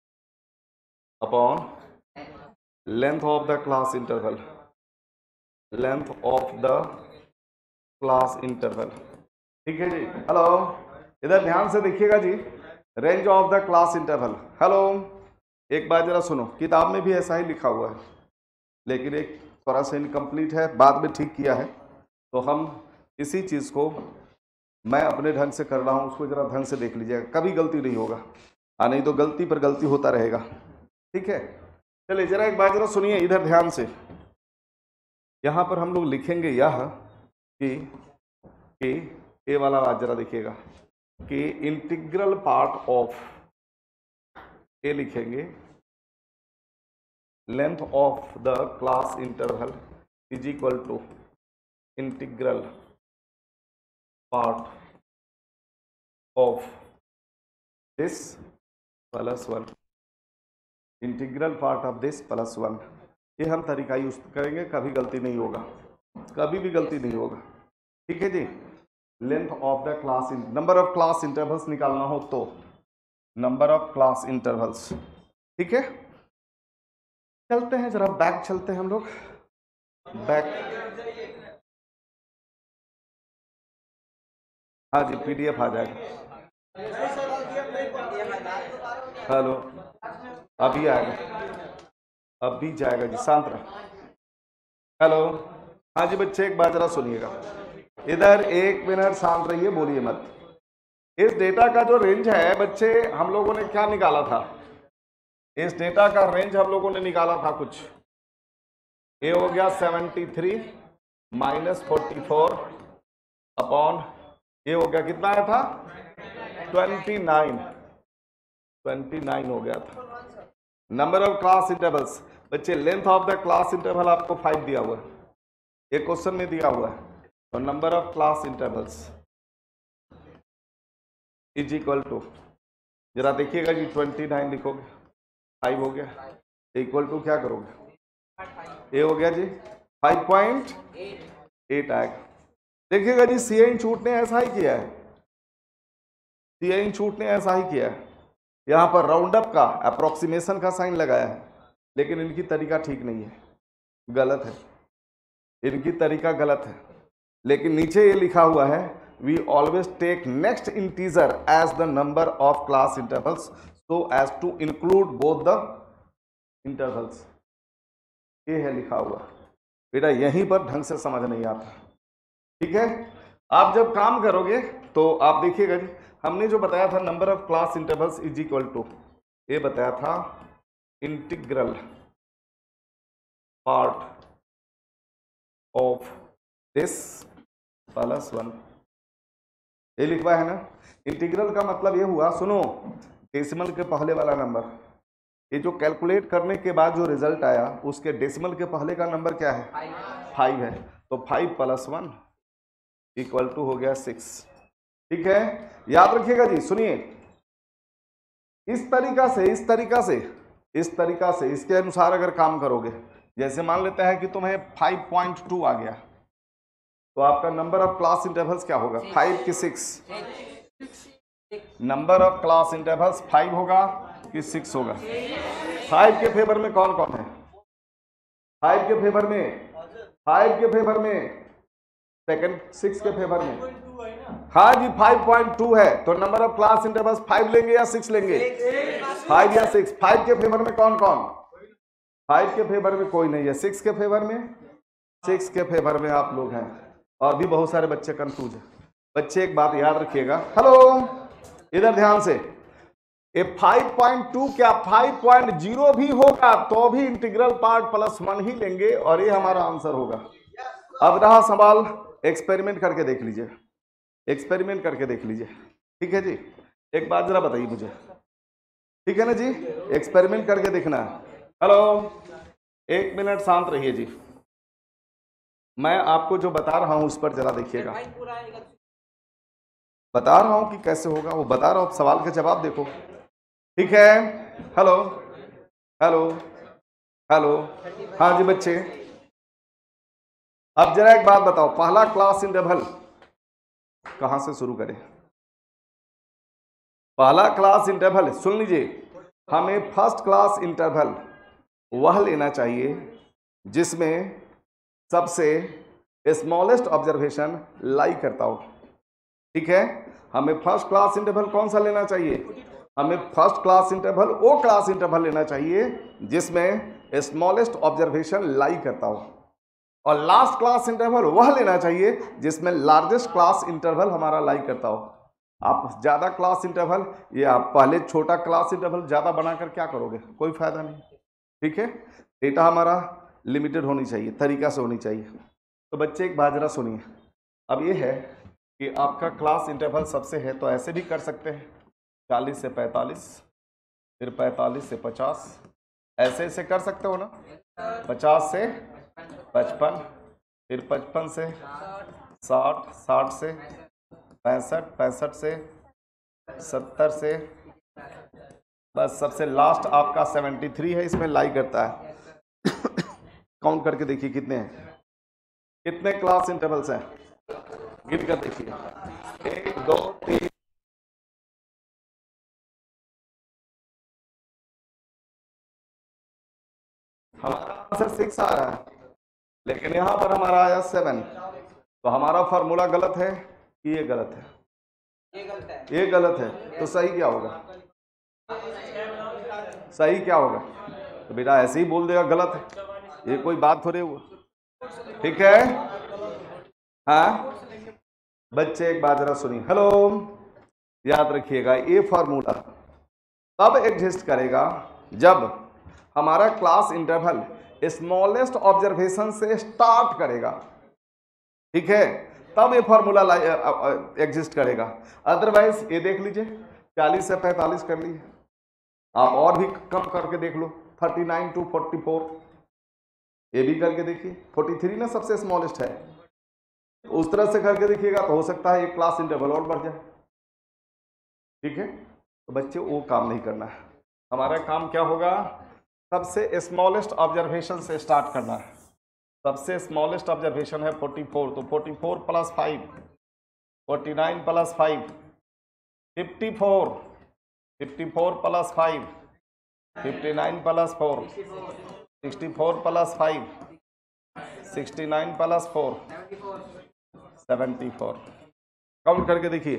upon length of the class interval, length of the class interval, ठीक है जी। हेलो, इधर ध्यान से देखिएगा जी, range of the class interval. Hello, एक बात जरा सुनो, किताब में भी ऐसा ही लिखा हुआ है, लेकिन एक थोड़ा सा इनकम्प्लीट है, बाद में ठीक किया है, तो हम इसी चीज़ को मैं अपने ढंग से कर रहा हूँ, उसको जरा ढंग से देख लीजिएगा, कभी गलती नहीं होगा, नहीं तो गलती पर गलती होता रहेगा, ठीक है। चलिए जरा एक बात जरा सुनिए, इधर ध्यान से, यहाँ पर हम लोग लिखेंगे यह कि ये वाला बात जरा देखिएगा कि इंटीग्रल पार्ट ऑफ, ये लिखेंगे length of the class interval is equal to integral part of this plus 1, integral part of this plus 1, ये हम तरीका यूज करेंगे, कभी गलती नहीं होगा, कभी भी गलती नहीं होगा, ठीक है जी। Length of the class, number of class intervals निकालना हो तो नंबर ऑफ क्लास इंटरवल्स, ठीक है। चलते हैं जरा बैक, चलते हैं हम लोग बैक, हाँ जी पीडीएफ आ जाएगा, हेलो अभी आएगा, अभी जाएगा जी, शांत रहो। हेलो, हाँ जी बच्चे एक बात जरा सुनिएगा, इधर एक मिनट शांत रहिए, बोलिए मत। इस डेटा का जो रेंज है बच्चे, हम लोगों ने क्या निकाला था? इस डेटा का रेंज हम लोगों ने निकाला था कुछ, ये हो गया 73 माइनस 44 अपॉन, ये हो गया कितना आया था? 29 हो गया था। नंबर ऑफ क्लास इंटरवल्स बच्चे, length of the class interval आपको 5 दिया हुआ है, एक क्वेश्चन में दिया हुआ है, और number of class intervals is equal to, जरा देखिएगा जी, 29 लिखोगे, 5 हो गया, इक्वल टू क्या करोगे? ये हो गया जी 5.8 आएगा, देखिएगा जी, सीए इंस्टीट्यूट ने ऐसा ही किया है, सीए इंस्टीट्यूट ने ऐसा ही किया है। यहाँ पर राउंड अप का अप्रोक्सीमेशन का साइन लगाया है, लेकिन इनकी तरीका ठीक नहीं है, गलत है, इनकी तरीका गलत है। लेकिन नीचे ये लिखा हुआ है, we always take next integer as the number of class intervals so as to include both the intervals. ये है लिखा हुआ बेटा, यहीं पर ढंग से समझ नहीं आता। ठीक है, आप जब काम करोगे तो आप देखिएगा जी, हमने जो बताया था number of class intervals is equal to, ये बताया था integral part of this plus 1, ये लिखवा है ना। इंटीग्रल का मतलब ये हुआ, सुनो, डेसिमल के पहले वाला नंबर, ये जो कैलकुलेट करने के बाद जो रिजल्ट आया उसके डेसिमल के पहले का नंबर क्या है, 5 है, तो 5 + 1 इक्वल टू हो गया 6। ठीक है, याद रखिएगा जी, सुनिए, इस तरीका से इसके अनुसार अगर काम करोगे, जैसे मान लेते हैं कि तुम्हें 5.2 आ गया, तो आपका नंबर ऑफ क्लास इंटरवल्स क्या होगा, 5 कि 6? नंबर ऑफ क्लास इंटरवल्स 5 होगा कि 6 होगा? 5 के फेवर में कौन कौन है? 5 के फेवर में सेकंड, 6 के फेवर में, हाँ जी 5.2 है, तो नंबर ऑफ क्लास इंटरवल्स 5 लेंगे या 6 लेंगे? 5 या 6? 5 के फेवर में कौन कौन? 5 के फेवर में कोई नहीं है। 6 के फेवर में, 6 के फेवर में आप लोग हैं, और भी बहुत सारे बच्चे कंफ्यूज हैं। बच्चे एक बात याद रखिएगा, हेलो इधर ध्यान से, ये 5.2 क्या 5.0 भी होगा तो भी इंटीग्रल पार्ट +1 ही लेंगे, और ये हमारा आंसर होगा। अब रहा सवाल, एक्सपेरिमेंट करके देख लीजिए, एक्सपेरिमेंट करके देख लीजिए। ठीक है जी, एक बात जरा बताइए मुझे, ठीक है ना जी, एक्सपेरिमेंट करके देखना है। हेलो, 1 मिनट शांत रहिए जी, मैं आपको जो बता रहा हूं उस पर जरा देखिएगा, बता रहा हूं कि कैसे होगा, वो बता रहा हूं, सवाल के जवाब देखो। ठीक है, हेलो हेलो हेलो, हाँ जी बच्चे, अब जरा एक बात बताओ, पहला क्लास इंटरवल कहां से शुरू करें? पहला क्लास इंटरवल सुन लीजिए, हमें फर्स्ट क्लास इंटरवल वह लेना चाहिए जिसमें सबसे स्मॉलेस्ट ऑब्जर्वेशन लाई करता हो। ठीक है, हमें फर्स्ट क्लास इंटरवल कौन सा लेना चाहिए? हमें फर्स्ट क्लास इंटरवल वो क्लास इंटरवल लेना चाहिए जिसमें स्मॉलेस्ट ऑब्जर्वेशन लाई करता हो, और लास्ट क्लास इंटरवल वह लेना चाहिए जिसमें लार्जेस्ट क्लास इंटरवल हमारा लाई करता हो। आप ज्यादा क्लास इंटरवल या पहले छोटा क्लास इंटरवल ज्यादा बनाकर क्या करोगे, कोई फायदा नहीं। ठीक है, डेटा हमारा लिमिटेड होनी चाहिए, तरीका से होनी चाहिए। तो बच्चे एक बात जरा सुनिए, अब ये है कि आपका क्लास इंटरवल सबसे है तो ऐसे भी कर सकते हैं, 40 से 45, फिर 45 से 50, ऐसे ऐसे कर सकते हो ना, 50 से 55, फिर 55 से 60, 60 से 65, 65 से 70 से, बस सबसे लास्ट आपका 73 है, इसमें लाई करता है। काउंट करके देखिए कितने हैं, कितने क्लास इंटरवल्स हैं, गिन कर देखिए, 1 2 3, हमारा आंसर 6 आ रहा है, लेकिन यहां पर हमारा आया 7, तो हमारा फॉर्मूला गलत है कि ये गलत है? ये गलत है, तो सही क्या होगा? सही क्या होगा? तो बेटा ऐसे ही बोल देगा गलत है, ये कोई बात थोड़े हुआ। ठीक है, हाँ बच्चे एक बात जरा सुनिए, हेलो याद रखिएगा, ये फॉर्मूला तब एग्जिस्ट करेगा जब हमारा क्लास इंटरवल स्मॉलेस्ट ऑब्जर्वेशन से स्टार्ट करेगा। ठीक है, तब ये फॉर्मूला एग्जिस्ट करेगा, अदरवाइज ये देख लीजिए 40 से 45 कर लिए, आप और भी कम करके देख लो, 39 to 44, ये भी करके देखिए, 43 ना सबसे स्मॉलेस्ट है, उस तरह से करके देखिएगा तो हो सकता है एक क्लास इंटरवल और बढ़ जाए। ठीक है, तो बच्चे वो काम नहीं करना है, हमारा काम क्या होगा, सबसे स्मॉलेस्ट ऑब्जर्वेशन से स्टार्ट करना है। सबसे स्मॉलेस्ट ऑब्जर्वेशन है 44, तो 44 plus 5, 49 plus 5, 54, 54 plus 5, 59 plus 4, 64 plus 5, 69 plus 4, 74। Count करके देखिए।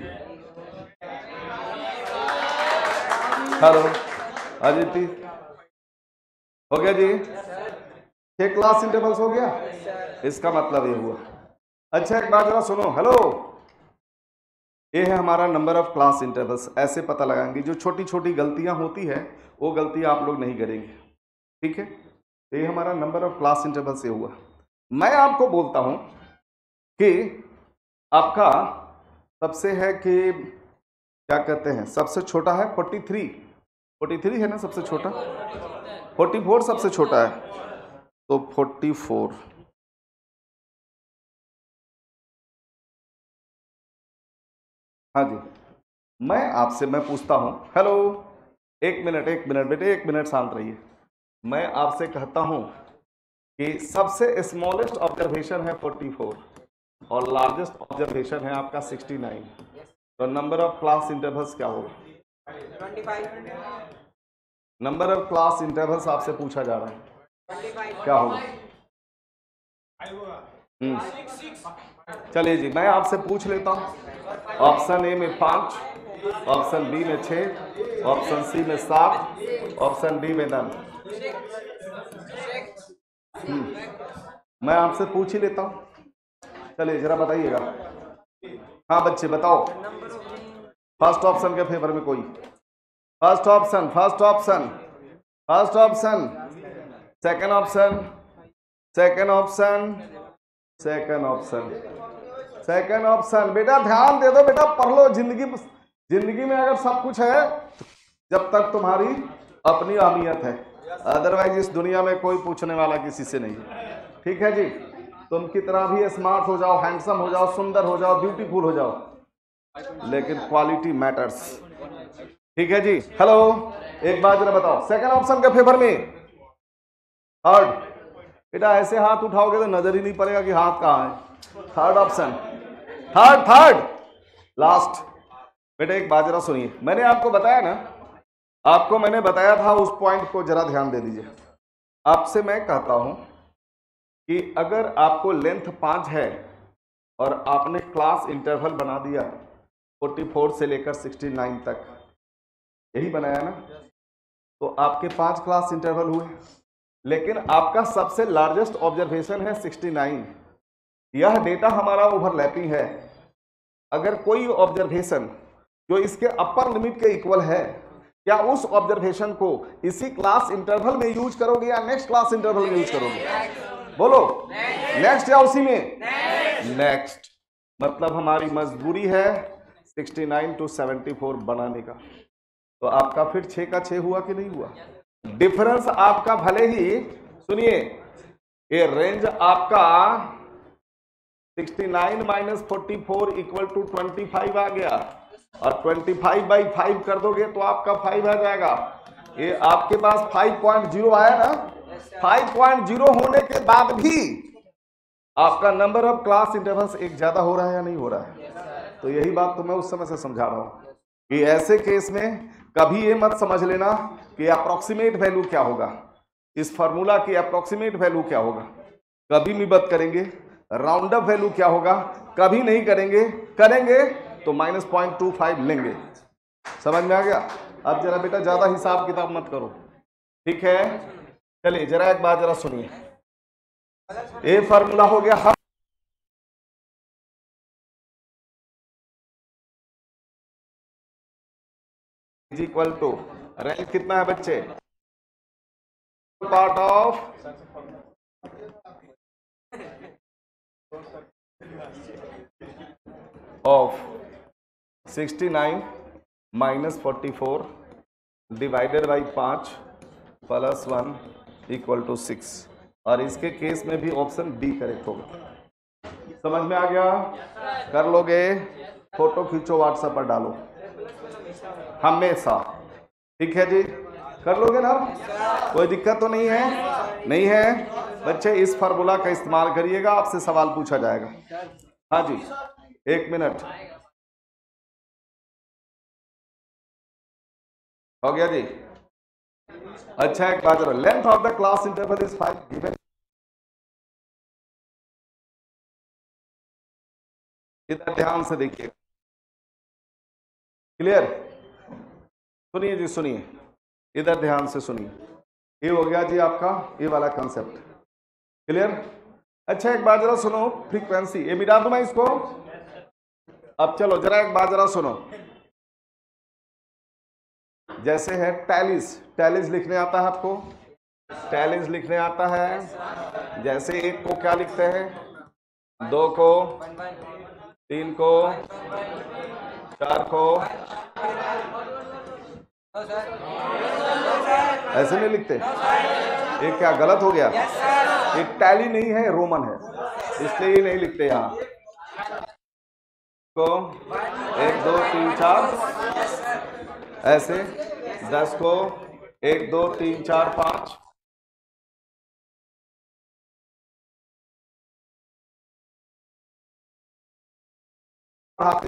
हेलो अदिति, हो गया जी? 6 क्लास इंटरवल्स हो गया, इसका मतलब ये हुआ। अच्छा एक बात जरा सुनो, हेलो, ये है हमारा नंबर ऑफ क्लास इंटरवल्स। ऐसे पता लगाएंगे, जो छोटी छोटी गलतियां होती है वो गलती आप लोग नहीं करेंगे, ठीक है? तो ये हमारा नंबर ऑफ क्लास इंटरवल्स ये हुआ। मैं आपको बोलता हूं कि आपका सबसे है कि क्या कहते हैं, सबसे छोटा है 43 है ना सबसे छोटा, 44 सबसे छोटा है, तो 44। हाँ जी, मैं पूछता हूं, हेलो, एक मिनट बेटे, एक मिनट शांत रहिए। मैं आपसे कहता हूं कि सबसे स्मॉलेस्ट ऑब्जर्वेशन है 44 और लार्जेस्ट ऑब्जर्वेशन है आपका 69, तो नंबर ऑफ क्लास इंटरवल्स क्या होगा? 25। नंबर ऑफ क्लास इंटरवल्स आपसे पूछा जा रहा है, 25 क्या होगा? चलिए जी, मैं आपसे पूछ लेता हूं। ऑप्शन ए में 5, ऑप्शन बी में 6, ऑप्शन सी में 7, ऑप्शन डी में 9। मैं आपसे पूछ ही लेता हूं, चलिए जरा बताइएगा। हाँ बच्चे बताओ, फर्स्ट ऑप्शन के फेवर में कोई? First option, second option, second option. बेटा ध्यान दे दो, बेटा पढ़ लो। जिंदगी में अगर सब कुछ है जब तक तुम्हारी अपनी अहमियत है, अदरवाइज इस दुनिया में कोई पूछने वाला किसी से नहीं है, ठीक है जी? तुम कितना भी स्मार्ट हो जाओ, हैंडसम हो जाओ, सुंदर हो जाओ, ब्यूटीफुल हो जाओ, लेकिन क्वालिटी मैटर्स, ठीक है जी? हेलो, एक बात जरा बताओ, सेकंड ऑप्शन के फेवर में? थर्ड? बेटा ऐसे हाथ उठाओगे तो नजर ही नहीं पड़ेगा कि हाथ कहाँ है। Third option, third last. बेटा एक बात जरा सुनिए, मैंने आपको बताया ना, आपको मैंने बताया था, उस पॉइंट को जरा ध्यान दे दीजिए। आपसे मैं कहता हूं कि अगर आपको लेंथ 5 है और आपने क्लास इंटरवल बना दिया 44 से लेकर 69 तक, यही बनाया ना, तो आपके 5 क्लास इंटरवल हुए, लेकिन आपका सबसे लार्जेस्ट ऑब्जर्वेशन है 69। यह डेटा हमारा ओवरलैपिंग है। अगर कोई ऑब्जर्वेशन जो इसके अपर लिमिट के इक्वल है, क्या उस ऑब्जर्वेशन को इसी क्लास इंटरवल में यूज करोगे या नेक्स्ट क्लास इंटरवल में यूज करोगे? बोलो, नेक्स्ट या उसी में? नेक्स्ट। मतलब हमारी मजबूरी है 69 to 74 बनाने का। तो आपका फिर 6 का 6 हुआ कि नहीं हुआ? डिफरेंस आपका भले ही, सुनिए, ये रेंज आपका 69 माइनस 44 इक्वल टू 25 आ गया, और 25/5 कर दोगे तो आपका 5 आ जाएगा। ये आपके पास 5.0 आया ना? 5.0 होने के बाद भी आपका नंबर ऑफ क्लास इंटरवल्स एक ज्यादा हो रहा है या नहीं हो रहा है? तो यही बात तो मैं उस समय से समझा रहा हूं कि ऐसे केस में कभी ये मत समझ लेना कि अप्रोक्सीमेट वैल्यू क्या होगा, इस फॉर्मूला की अप्रोक्सीमेट वैल्यू क्या होगा, कभी भी मत करेंगे। राउंड अप वैल्यू क्या होगा, कभी नहीं करेंगे। करेंगे तो -0.25 लेंगे। समझ में आ गया? अब जरा बेटा ज्यादा हिसाब किताब मत करो, ठीक है? चलिए जरा एक बात जरा सुनिए, ये फॉर्मूला हो गया इक्वल टू रेंज कितना है बच्चे? Part of 69 minus 44 divided by 5 plus 1 equal to 6। और इसके केस में भी ऑप्शन बी करेक्ट होगा। समझ में आ गया? कर लोगे? फोटो खींचो, व्हाट्सएप पर डालो हमेशा, ठीक है जी? कर लोगे ना? कोई दिक्कत तो नहीं है? नहीं है? बच्चे इस फार्मूला का इस्तेमाल करिएगा, आपसे सवाल पूछा जाएगा। हाँ जी, 1 मिनट हो गया जी। अच्छा, एक बात करो, length of the class interval is 5 given. इधर ध्यान से देखिए, क्लियर? सुनिए जी, सुनिए, इधर ध्यान से सुनिए। ये हो गया जी आपका ये वाला कंसेप्ट, क्लियर? अच्छा, एक बात जरा सुनो, फ्रीक्वेंसी ये मिटा दूं मैं इसको। अब चलो जरा एक बात जरा सुनो, जैसे है टैलिस, टैलिस लिखने आता है आपको? टैलिस लिखने आता है? जैसे एक को क्या लिखते हैं, 2 को, 3 को, 4 को, ऐसे नहीं लिखते? ये क्या गलत हो गया? ये टैली नहीं है, रोमन है, इसलिए ये नहीं लिखते यहाँ को 1 2 3 4 ऐसे, 10 को 1 2 3 4 5, हाँ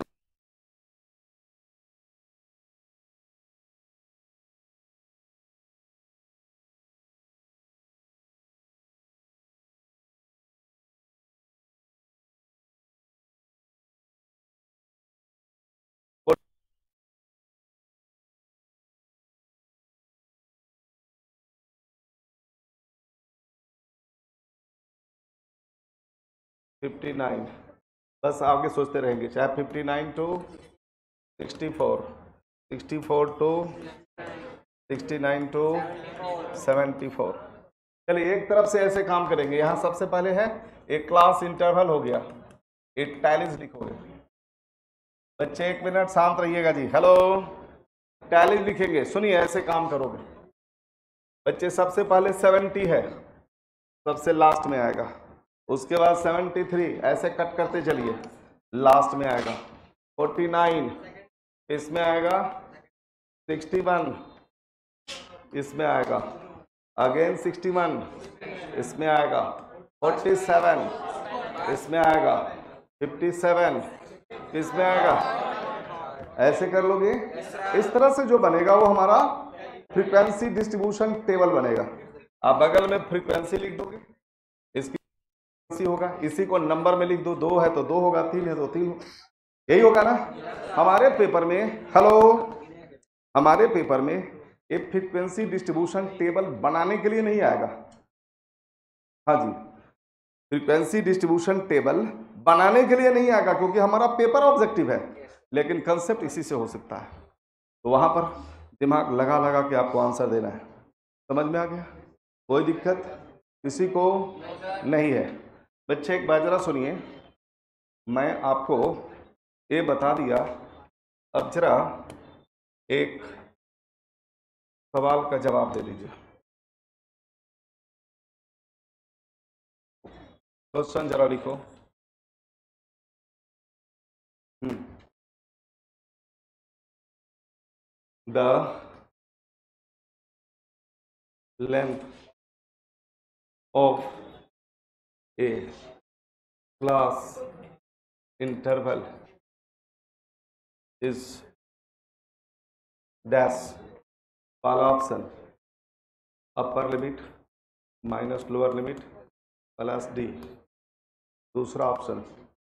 59, बस आगे सोचते रहेंगे, चाहे 59 टू 64, 64 टू 69 टू 74। चलिए एक तरफ से ऐसे काम करेंगे। यहाँ सबसे पहले है एक क्लास इंटरवल हो गया, एक टैलिस लिखोगे। बच्चे 1 मिनट शांत रहिएगा जी। हेलो, टैलिस लिखेंगे, सुनिए ऐसे काम करोगे बच्चे। सबसे पहले 70 है, सबसे लास्ट में आएगा, उसके बाद 73, ऐसे कट करते चलिए, लास्ट में आएगा 49, इसमें आएगा 61, इसमें आएगा अगेन 61, इसमें आएगा 47, इसमें आएगा 57, इसमें आएगा। ऐसे कर लोगे, इस तरह से जो बनेगा वो हमारा फ्रीक्वेंसी डिस्ट्रीब्यूशन टेबल बनेगा। आप बगल में फ्रीक्वेंसी लिख दोगे, इसकी होगा, इसी को नंबर में लिख दो, 2 है तो 2 होगा, 3 है तो 3 होगा, यही होगा ना हमारे पेपर में। हेलो, हमारे पेपर में ये फ्रीक्वेंसी डिस्ट्रीब्यूशन टेबल बनाने के लिए नहीं आएगा। हाँ जी, फ्रीक्वेंसी डिस्ट्रीब्यूशन टेबल बनाने के लिए नहीं आएगा, क्योंकि हमारा पेपर ऑब्जेक्टिव है, लेकिन कंसेप्ट इसी से हो सकता है। तो वहां पर दिमाग लगा लगा के आपको आंसर देना है। समझ में आ गया? कोई दिक्कत किसी को नहीं है? बच्चे एक बार जरा सुनिए, मैं आपको ये बता दिया, अब जरा एक सवाल का जवाब दे दीजिए। क्वेश्चन जरा लिखो। The length of a class interval is dash वाला option, upper limit minus lower limit plus D. दूसरा option,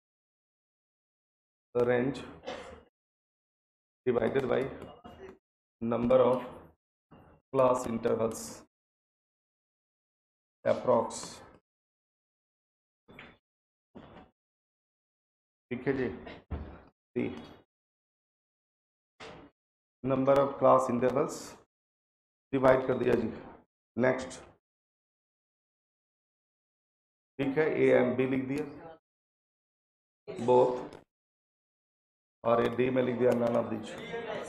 range divided by number of class intervals approx. ठीक है जी। D, number of class intervals divide कर दिया जी। Next, ठीक है, A and B लिख दिया बोथ, और ए डी में लिख दिया none of this.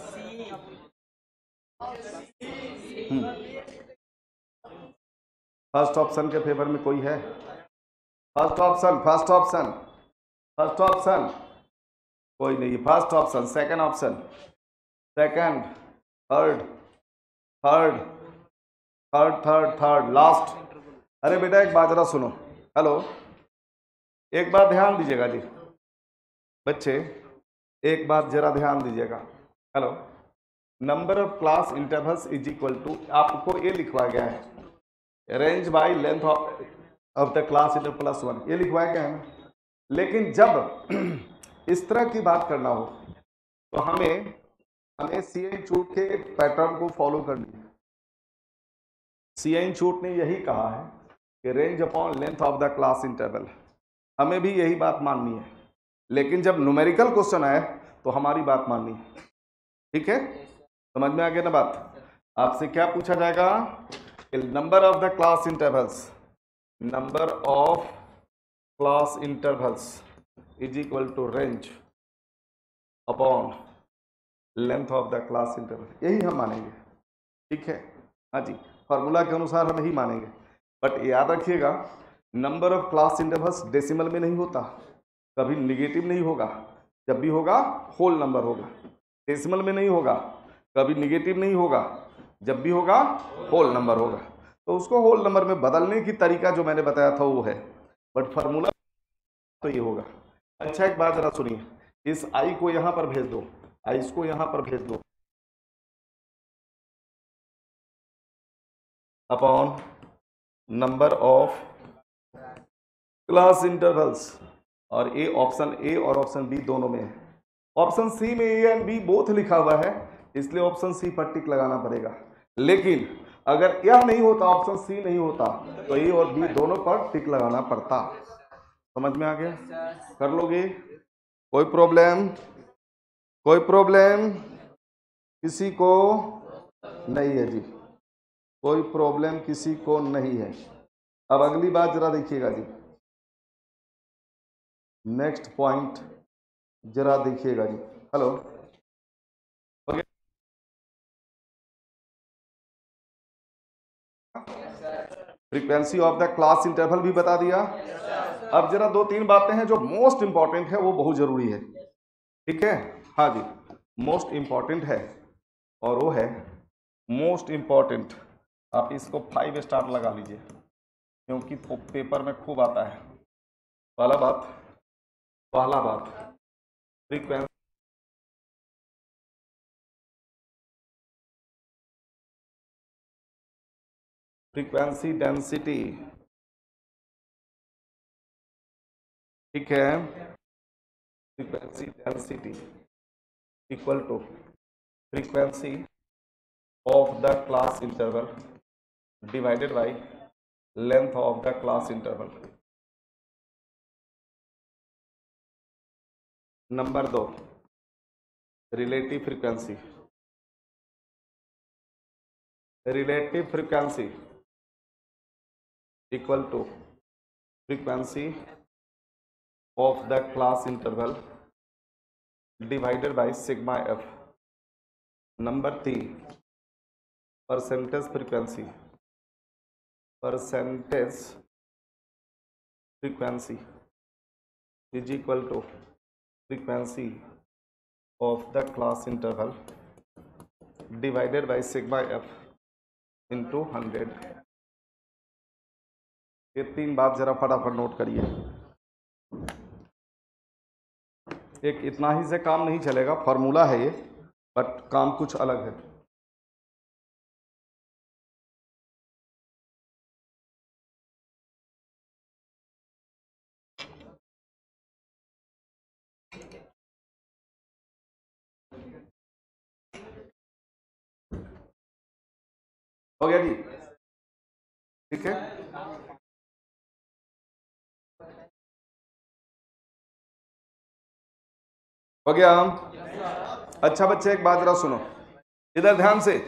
First option के फेवर में कोई है? First option, first option, first option कोई नहीं। First option, second option, second, third, third, third, third, third, last, अरे बेटा एक बात जरा सुनो। हेलो, एक बात ध्यान दीजिएगा जी बच्चे, एक बात जरा ध्यान दीजिएगा। Hello, number of class intervals is equal to, आपको ये लिखवाया गया है range by length of the class interval plus 1, ये लिखवाया गया है ना। लेकिन जब इस तरह की बात करना हो तो हमें सीएन चूट के पैटर्न को फॉलो करनी है। सीएन चूट ने यही कहा है कि range upon length of the class interval, हमें भी यही बात माननी है। लेकिन जब न्यूमेरिकल क्वेश्चन आए तो हमारी बात माननी है। ठीक है, समझ में आ गया ना बात। आपसे क्या पूछा जाएगा, number of the class intervals, number of class intervals is equal to range upon length of the class interval, यही हम मानेंगे। ठीक है, हाँ जी, फॉर्मूला के अनुसार हम यही मानेंगे। बट याद रखिएगा, number of class intervals decimal में नहीं होता, कभी निगेटिव नहीं होगा, जब भी होगा होल नंबर होगा। डेसिमल में नहीं होगा, कभी निगेटिव नहीं होगा, जब भी होगा होल नंबर होगा। तो उसको होल नंबर में बदलने की तरीका जो मैंने बताया था वो है, बट फार्मूला तो ये होगा। अच्छा एक बात जरा सुनिए, इस आई को यहां पर भेज दो, आई इसको यहां पर भेज दो, upon number of class intervals, और ए ऑप्शन ए और ऑप्शन बी दोनों में है। ऑप्शन सी में ए एंड बी बोथ लिखा हुआ है, इसलिए ऑप्शन सी पर टिक लगाना पड़ेगा। लेकिन अगर यह नहीं होता, ऑप्शन सी नहीं होता, तो ए और बी दोनों पर टिक लगाना पड़ता। समझ में आ गया? कर लोगे? कोई प्रॉब्लम? कोई प्रॉब्लम किसी को नहीं है जी, कोई प्रॉब्लम किसी को नहीं है। अब अगली बात जरा देखिएगा जी, नेक्स्ट पॉइंट जरा देखिएगा जी। Hello, frequency of the class interval भी बता दिया। अब जरा दो तीन बातें हैं जो मोस्ट इंपॉर्टेंट है, वो बहुत जरूरी है। ठीक है, हाँ जी, मोस्ट इंपॉर्टेंट है, और वो है मोस्ट इंपॉर्टेंट। आप इसको 5 स्टार लगा लीजिए, क्योंकि पेपर में खूब आता है। पहला बात फ्रीक्वेंसी, फ्रीक्वेंसी डेंसिटी। ठीक है, frequency density equal to frequency of the class interval divided by length of the class interval. Number 2, relative frequency, relative frequency equal to frequency of the class interval divided by sigma F. Number 3, percentage frequency, percentage frequency is equal to frequency of the class interval divided by sigma F into 100। ये 3 बात जरा फटाफट note करिए। एक इतना ही से काम नहीं चलेगा, फॉर्मूला है ये, बट काम कुछ अलग है। हो गया जी? ठीक है, हो गया। अच्छा बच्चे एक बात जरा सुनो, इधर ध्यान से।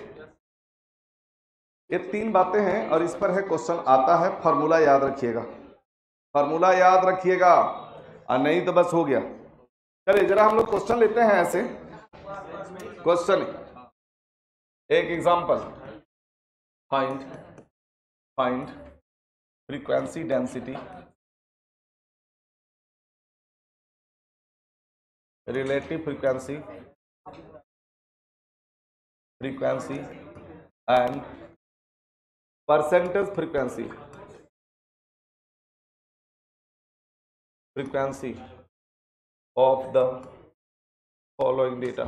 ये 3 बातें हैं और इस पर है क्वेश्चन आता है, फॉर्मूला याद रखिएगा, फॉर्मूला याद रखिएगा, और नहीं तो बस हो गया। चलिए जरा हम लोग क्वेश्चन लेते हैं ऐसे। क्वेश्चन, एक example, find frequency density, relative frequency and percentage frequency frequency of the following data,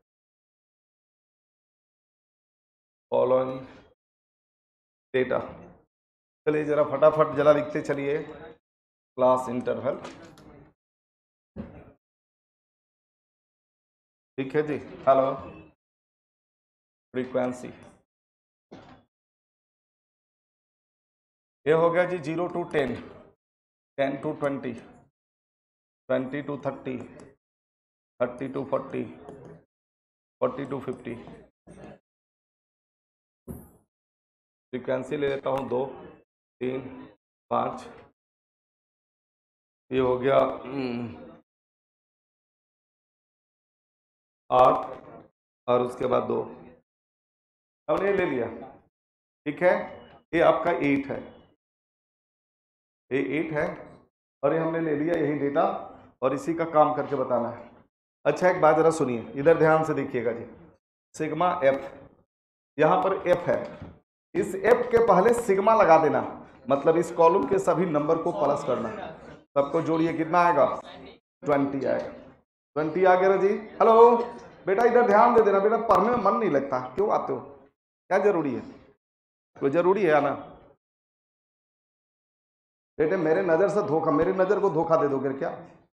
चलिए जरा फटाफट जरा लिखते चलिए, क्लास इंटरवल, ठीक है जी। हेलो, फ्रीक्वेंसी ये हो गया जी 0 to 10, 10 to 20, 20 to 30, 30 to 40, 40 to 50। Frequency ले लेता हूँ 2, 3, 5, ये हो गया 8 और उसके बाद 2, हमने ले लिया, ठीक है। ये आपका 8 है, ये 8 है और ये हमने ले लिया यही डेटा और इसी का काम करके बताना है। अच्छा एक बात जरा सुनिए, इधर ध्यान से देखिएगा जी, सिग्मा एफ, यहाँ पर एफ है, इस एफ के पहले सिग्मा लगा देना, मतलब इस कॉलम के सभी नंबर को प्लस करना, सबको जोड़िए, कितना आएगा 20 आएगा। 20 आ गया जी। हेलो बेटा इधर ध्यान दे देना, बेटा पढ़ने में मन नहीं लगता, क्यों आते हो, क्या जरूरी है, कोई जरूरी है आना? बेटे मेरे नजर से धोखा, मेरी नजर को धोखा दे दोगे क्या?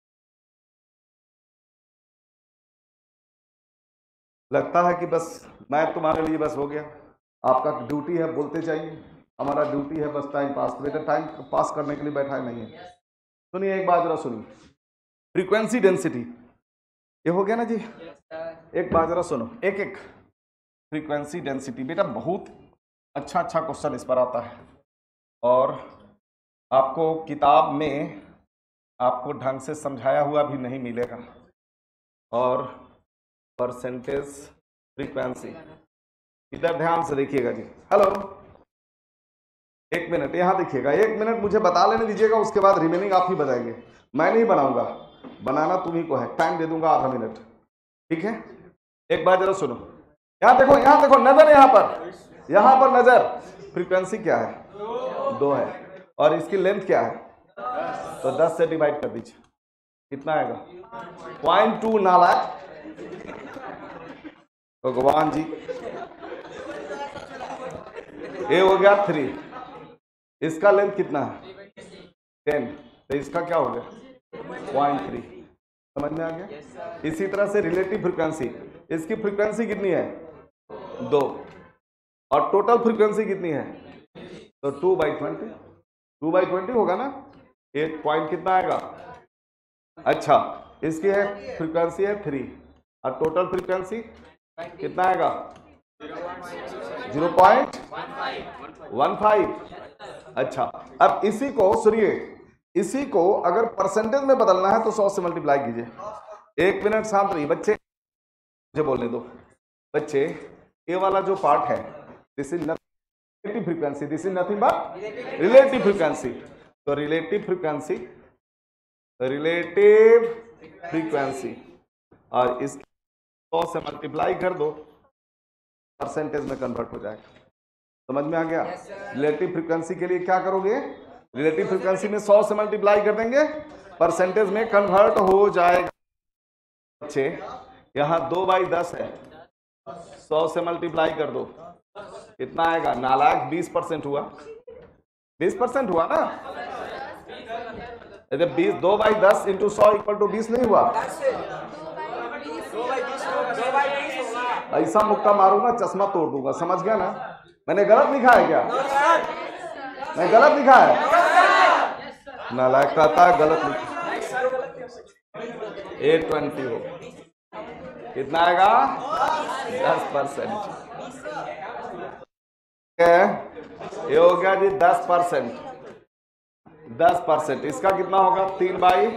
लगता है कि बस मैं तुम्हारे लिए बस हो गया, आपका ड्यूटी है बोलते चाहिए, हमारा ड्यूटी है बस टाइम पास। बेटा टाइम पास करने के लिए बैठा है नहीं है। सुनिए एक बात जरा सुनिए, फ्रीक्वेंसी डेंसिटी ये हो गया ना जी। एक बात जरा सुनो, एक एक फ्रीक्वेंसी डेंसिटी, बेटा बहुत अच्छा क्वेश्चन इस पर आता है और आपको किताब में आपको ढंग से समझाया हुआ भी नहीं मिलेगा। और परसेंटेज फ्रीक्वेंसी, इधर ध्यान से देखिएगा जी। हेलो एक मिनट यहाँ देखिएगा, 1 मिनट मुझे बता लेने दीजिएगा, उसके बाद रिमेनिंग आप ही बताएंगे, मैं नहीं बनाऊंगा, बनाना तुम्ही को है, टाइम दे दूंगा आधा मिनट, ठीक है। एक बात जरा सुनो, यहाँ देखो नजर, यहाँ पर नजर, फ्रीक्वेंसी क्या है 2 है और इसकी लेंथ क्या है, तो 10 से डिवाइड कर दीजिए, कितना आएगा 0.2 नालायक भगवान जी। ये हो गया 3, इसका लेंथ कितना है 10, तो इसका क्या हो गया 0.3, समझ में आ गया। इसी तरह से रिलेटिव फ्रीक्वेंसी, इसकी फ्रीक्वेंसी कितनी है 2 और टोटल फ्रीक्वेंसी कितनी है, तो 2/20, 2/20 होगा ना, एक पॉइंट कितना आएगा। अच्छा इसकी है फ्रीक्वेंसी है 3 और टोटल फ्रीक्वेंसी कितना आएगा 0.15। अच्छा अब इसी को सुनिए, इसी को अगर परसेंटेज में बदलना है तो 100 से मल्टीप्लाई कीजिए। 1 मिनट शांत रहिए बच्चे, मुझे बोलने दो बच्चे। ये वाला जो पार्ट है this is relative frequency, this is nothing but relative frequency. तो रिलेटिव फ्रीक्वेंसी और इस 100 से मल्टीप्लाई कर दो, परसेंटेज में कन्वर्ट हो जाएगा, समझ में आ गया। रिलेटिव फ्रीक्वेंसी के लिए क्या करोगे, रिलेटिव फ्रीक्वेंसी में 100 से मल्टीप्लाई कर देंगे, परसेंटेज में कन्वर्ट हो जाएगा। बच्चे यहाँ 2/10 है, 100 से मल्टीप्लाई कर दो, कितना आएगा नालायक 20% हुआ, 20% हुआ ना। यदि 2/10 इंटू 100 इक्वल टू 20 नहीं हुआ, ऐसा मुक्का मारूंगा चश्मा तोड़ दूंगा, समझ गया ना। मैंने गलत लिखा है क्या, मैं गलत लिखा है, नालायक कहता है गलत लिखा। 820 हो, कितना आएगा 10%, ये हो गया जी 10%, 10%। इसका कितना होगा 3/,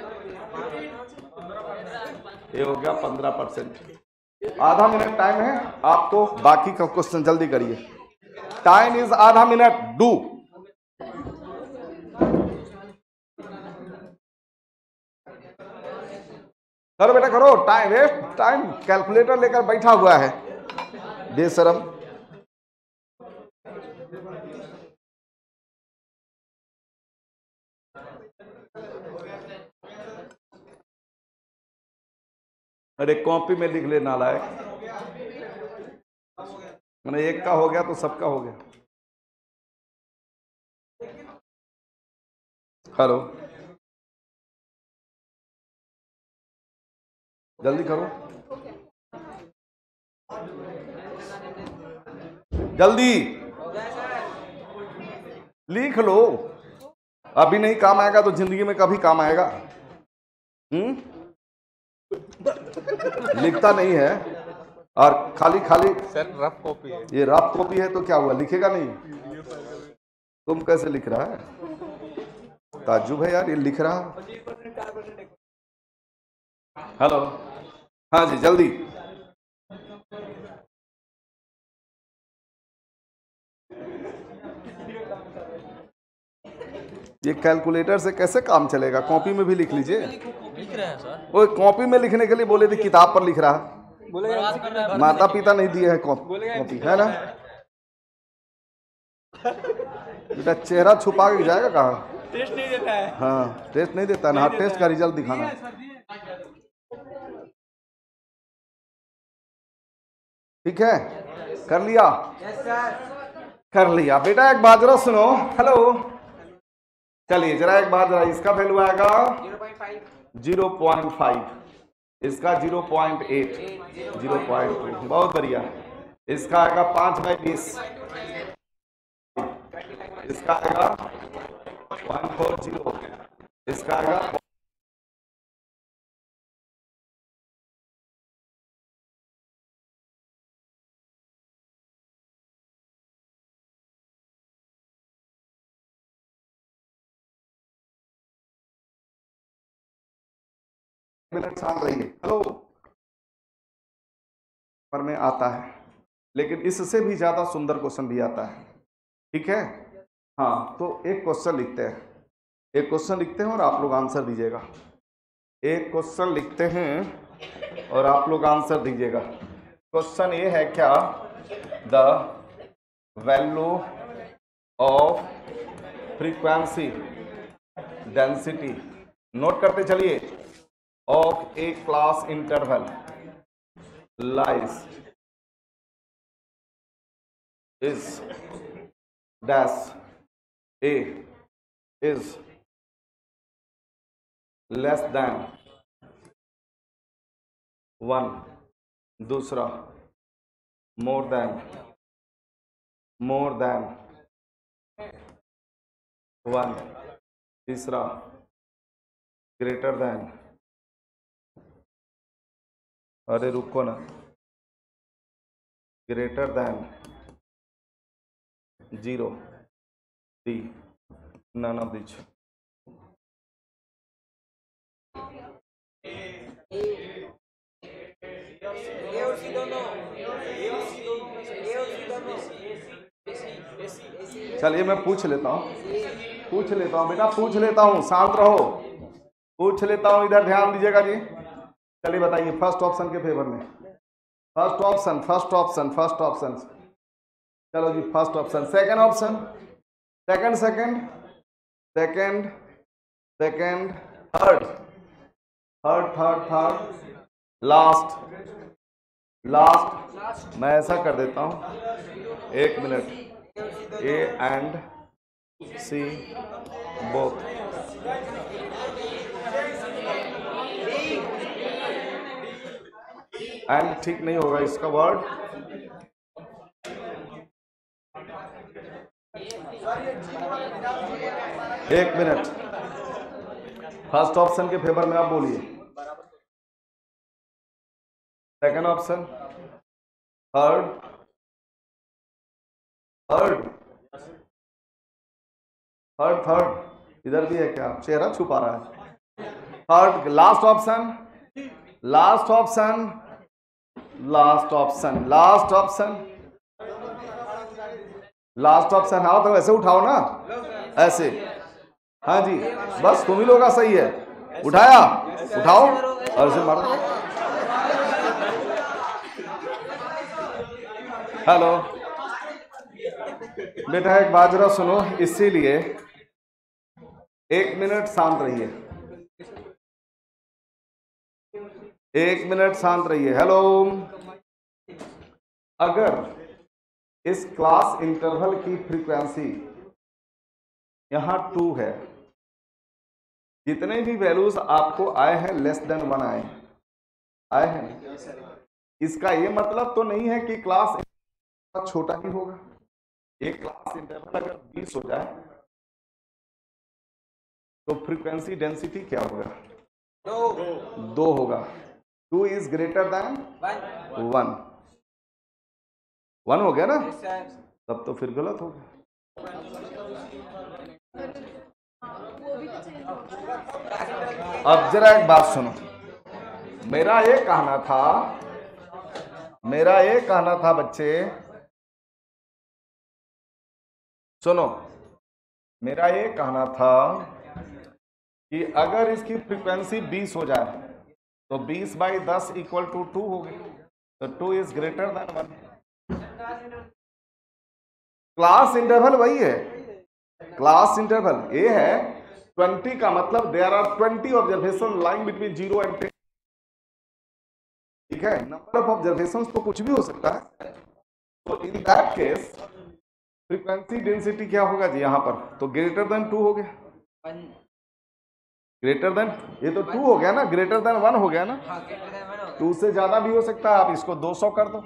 ये हो गया 15%। आधा मिनट टाइम है आपको, बाकी का क्वेश्चन जल्दी करिए, टाइम इज आधा मिनट, डू। करो बेटा करो, टाइम वेस्ट, टाइम कैलकुलेटर लेकर बैठा हुआ है बेशरम। अरे कॉपी में लिख ले नालायक। मैंने एक का हो गया तो सबका हो गया। हेलो, जल्दी करो, जल्दी लिख लो। अभी नहीं काम आएगा तो जिंदगी में कभी काम आएगा? लिखता नहीं है और खाली खाली। सर रफ कॉपी है। ये रफ कॉपी है तो क्या हुआ, लिखेगा नहीं? तुम कैसे लिख रहा है? ताज्जुब है यार, ये लिख रहा। हेलो, हाँ जी जल्दी। ये कैलकुलेटर से कैसे काम चलेगा? कॉपी में भी लिख लीजिए। लिख रहे हैं सर। वो कॉपी में लिखने के लिए बोले थे, किताब पर लिख रहा। माता पिता नहीं दिए है कॉपी, है ना? बेटा चेहरा छुपा के जाएगा कहाँ? टेस्ट नहीं देता है। हाँ टेस्ट नहीं देता ना, टेस्ट का रिजल्ट दिखाना। ठीक है, कर लिया? Yes sir. कर लिया बेटा। एक बात जरा सुनो। हेलो, चलिए जरा एक बात, जरा इसका वैल्यू आएगा 0.5, इसका 0.8, 0.2, बहुत बढ़िया। इसका आएगा 5/20, इसका आएगा 140, इसका आएगा मिनट शांत रहिए। हेलो, पर में आता है, लेकिन इससे भी ज्यादा सुंदर क्वेश्चन भी आता है। ठीक है, हाँ तो एक क्वेश्चन लिखते हैं, एक क्वेश्चन लिखते हैं और आप लोग आंसर दीजिएगा। एक क्वेश्चन लिखते हैं और आप लोग आंसर दीजिएगा। क्वेश्चन ये है क्या, the value of frequency density, note करते चलिए, of a class interval lies is dash a is less than 1, दूसरा more than 1, तीसरा greater than, अरे रुको ना, greater than 0, 3, none of these। चलिए मैं पूछ लेता हूँ बेटा, पूछ लेता हूँ, शांत रहो, पूछ लेता हूँ, इधर ध्यान दीजिएगा जी। चलिए बताइए, फर्स्ट ऑप्शन के फेवर में, फर्स्ट ऑप्शन, चलो जी first option. Second option, second, third, last, मैं ऐसा कर देता हूं, 1 minute, A and C both. And ठीक नहीं होगा इसका वर्ड, एक मिनट, फर्स्ट ऑप्शन के फेवर में आप बोलिए। सेकंड ऑप्शन, थर्ड, इधर भी है क्या? चेहरा छुपा रहा है। थर्ड, लास्ट ऑप्शन, हाँ तो ऐसे उठाओ ना, ऐसे, हाँ जी बस तुम ही लोग का सही है, उठाया, उठाओ और ऐसे मारो। हेलो बेटा, एक बात जरा सुनो, इसीलिए 1 मिनट शांत रहिए। एक मिनट शांत रहिए। हेलो, अगर इस क्लास इंटरवल की फ्रीक्वेंसी यहां 2 है, जितने भी वैल्यूज आपको आए हैं लेस देन 1 आए हैं, इसका ये मतलब तो नहीं है कि क्लास छोटा ही होगा। एक क्लास इंटरवल अगर 20 हो जाए तो फ्रीक्वेंसी डेंसिटी क्या होगा? 2 होगा। 2 इज ग्रेटर देन 1। 1 हो गया ना? तब तो फिर गलत हो गया। अब जरा एक बात सुनो, मेरा ये कहना था बच्चे, सुनो, मेरा ये कहना था कि अगर इसकी फ्रीक्वेंसी 20 हो जाए तो 20/10 इक्वल टू 2 हो गया, तो 2 is greater than 1। Class interval वही है, क्लास इंटरवल ये है 20 का मतलब there are 20 observation line between 0 and 10। ठीक है, नंबर ऑफ ऑब्जर्वेशंस तो कुछ भी हो सकता है। तो in that case frequency density क्या होगा जी यहां पर? तो ग्रेटर देन 2 हो गया। ग्रेटर देन, ये तो 2 हो गया ना, ग्रेटर देन 1 हो गया ना। 2 से ज्यादा भी हो सकता है, आप इसको 200 कर दो,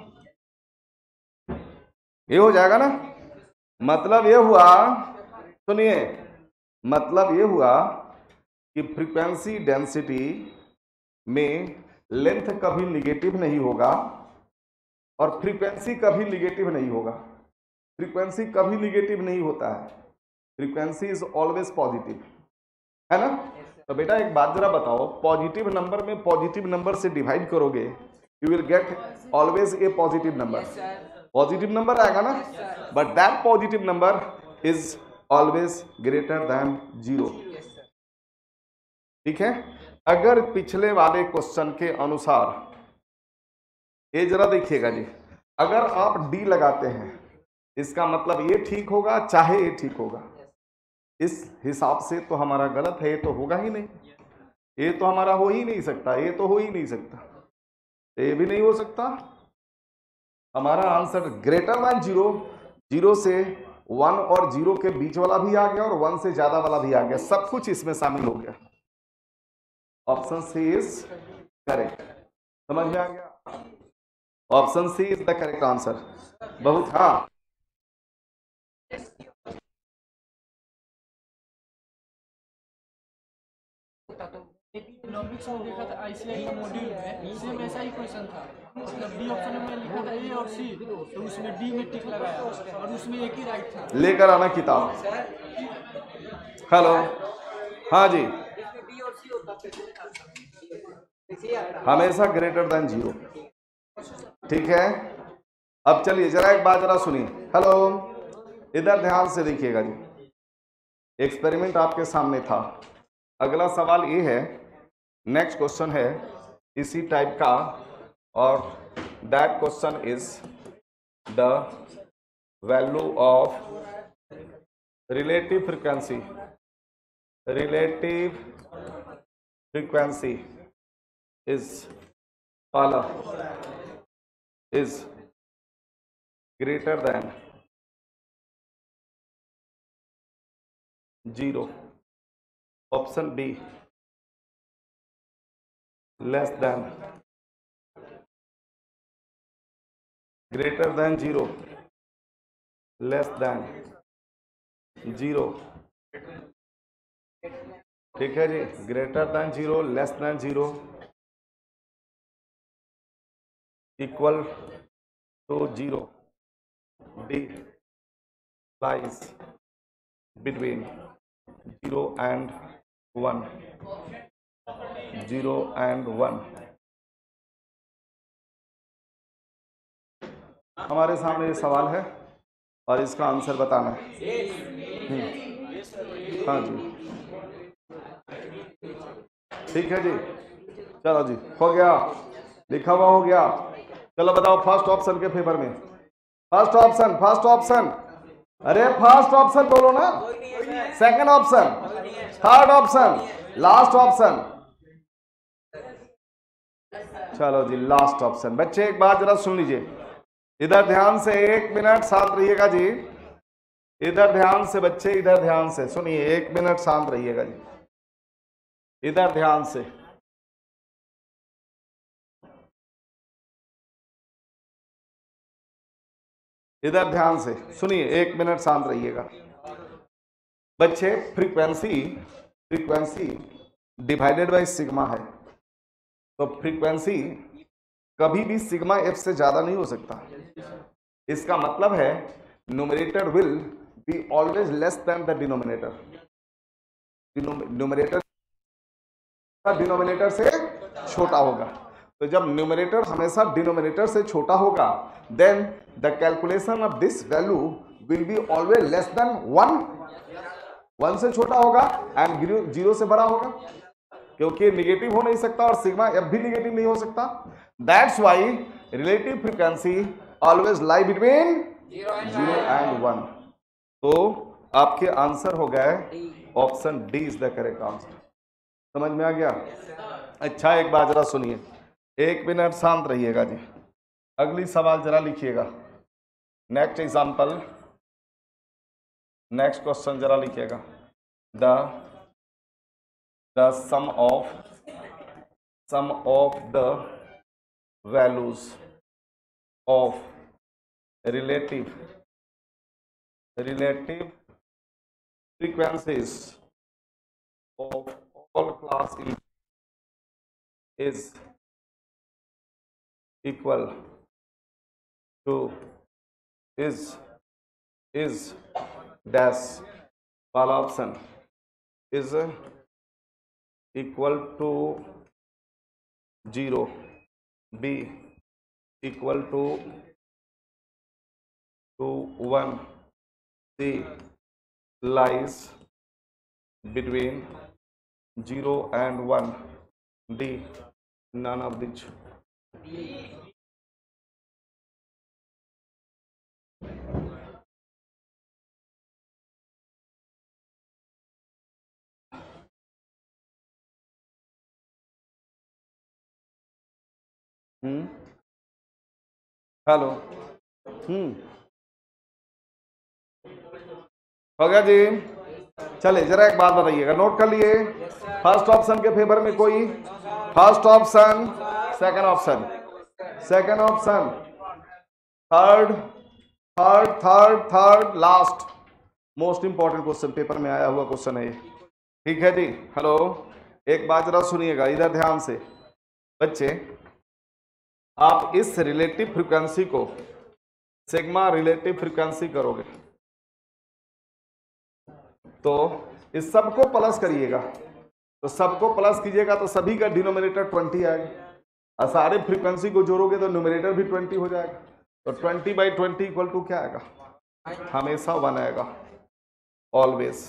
ये हो जाएगा ना। मतलब ये हुआ, सुनिए, मतलब ये हुआ कि फ्रीक्वेंसी डेंसिटी में लेंथ कभी निगेटिव नहीं होगा और फ्रीक्वेंसी कभी निगेटिव नहीं होगा। फ्रीक्वेंसी कभी निगेटिव नहीं होता है, फ्रीक्वेंसी इज ऑलवेज पॉजिटिव, है ना। तो बेटा एक बात जरा बताओ, पॉजिटिव नंबर में पॉजिटिव नंबर से डिवाइड करोगे, you will get always a positive number. Positive number आएगा ना, but that positive number is always greater than 0। ठीक है, अगर पिछले वाले क्वेश्चन के अनुसार, ये जरा देखिएगा जी, अगर आप डी लगाते हैं इसका मतलब ये ठीक होगा चाहे ये ठीक होगा। इस हिसाब से तो हमारा गलत है, ये तो होगा ही नहीं, ये तो हमारा हो ही नहीं सकता, ये तो हो ही नहीं सकता, ये भी नहीं हो सकता। हमारा आंसर ग्रेटर देन 0, 0 से 1 और 0 के बीच वाला भी आ गया और 1 से ज्यादा वाला भी आ गया, सब कुछ इसमें शामिल हो गया। Option C is correct. समझ में आ गया? Option C is the correct answer. बहुत, हाँ इकोनॉमिक्स में देखा था आईसीआई का मॉड्यूल में, सेम ऐसा ही क्वेश्चन था। मतलब डी ऑप्शन में लिखा था ए और सी, तो उसमें डी में टिक लगाया और उसमें एक ही राइट था। लेकर आना किताब। हेलो, हाँ जी, हमेशा ग्रेटर देन 0। ठीक है, अब चलिए जरा एक बात जरा सुनिए। हेलो, इधर ध्यान से देखिएगा जी, एक्सपेरिमेंट आपके सामने था। अगला सवाल ये है, नेक्स्ट क्वेश्चन है इसी टाइप का, और that question is the value of relative frequency. Relative frequency is pala is greater than 0. Option B less than, greater than 0, less than 0। ठीक है जी, greater than 0, less than 0, equal to 0। D lies between 0 and 1, 0 and 1। हमारे सामने ये सवाल है और इसका आंसर बताना है। हाँ जी, ठीक है जी, चलो जी, हो गया, लिखा हुआ हो गया। चलो बताओ फर्स्ट ऑप्शन के फेवर में। फर्स्ट ऑप्शन, फर्स्ट ऑप्शन, अरे फर्स्ट ऑप्शन बोलो ना, second option, third option, last option. चलो जी लास्ट ऑप्शन। बच्चे एक बात जरा सुन लीजिए, इधर ध्यान से, 1 मिनट शांत रहिएगा जी। इधर ध्यान से बच्चे, इधर ध्यान से सुनिए, 1 मिनट शांत रहिएगा जी, इधर ध्यान से। इधर ध्यान से सुनिए, 1 मिनट शांत रहिएगा बच्चे। फ्रीक्वेंसी डिवाइडेड बाय सिग्मा है, तो फ्रीक्वेंसी कभी भी सिग्मा एफ से ज्यादा नहीं हो सकता। इसका मतलब है numerator will be always less than the denominator. Numerator denominator से छोटा होगा, तो जब न्यूमरेटर हमेशा डिनोमिनेटर से छोटा होगा, then the calculation of this value will be always less than 1 से छोटा होगा एंड 0 से बड़ा होगा, क्योंकि निगेटिव हो नहीं सकता और सिग्मा एफ भी निगेटिव नहीं हो सकता। That's why relative frequency always lie between 0 and 1। तो आपके आंसर हो गए option D is the correct answer. समझ में आ गया? अच्छा एक बात जरा सुनिए, 1 मिनट शांत रहिएगा जी। अगली सवाल जरा लिखिएगा, नेक्स्ट एग्जाम्पल, नेक्स्ट क्वेश्चन जरा लिखिएगा। the sum of the values of relative frequencies of all class is equal to is dash वाला option is equal to 0, B equal to 1, C lies between 0 and 1, D none of which। Hello हो गया जी। चले जरा एक बात बताइएगा, note कर लिए? फर्स्ट ऑप्शन के फेवर में कोई? First option, second option, second option, third last most important question, paper में आया हुआ क्वेश्चन है ये। ठीक है जी। हेलो एक बात जरा सुनिएगा, इधर ध्यान से बच्चे। आप इस रिलेटिव फ्रीक्वेंसी को सिग्मा रिलेटिव फ्रीक्वेंसी करोगे तो इस सबको प्लस करिएगा, तो सबको प्लस कीजिएगा तो सभी का डिनोमिनेटर 20 आएगा, और सारे फ्रीक्वेंसी को जोड़ोगे तो न्यूमरेटर भी 20 हो जाएगा। तो 20/20 इक्वल टू क्या आएगा? हमेशा 1 आएगा, ऑलवेज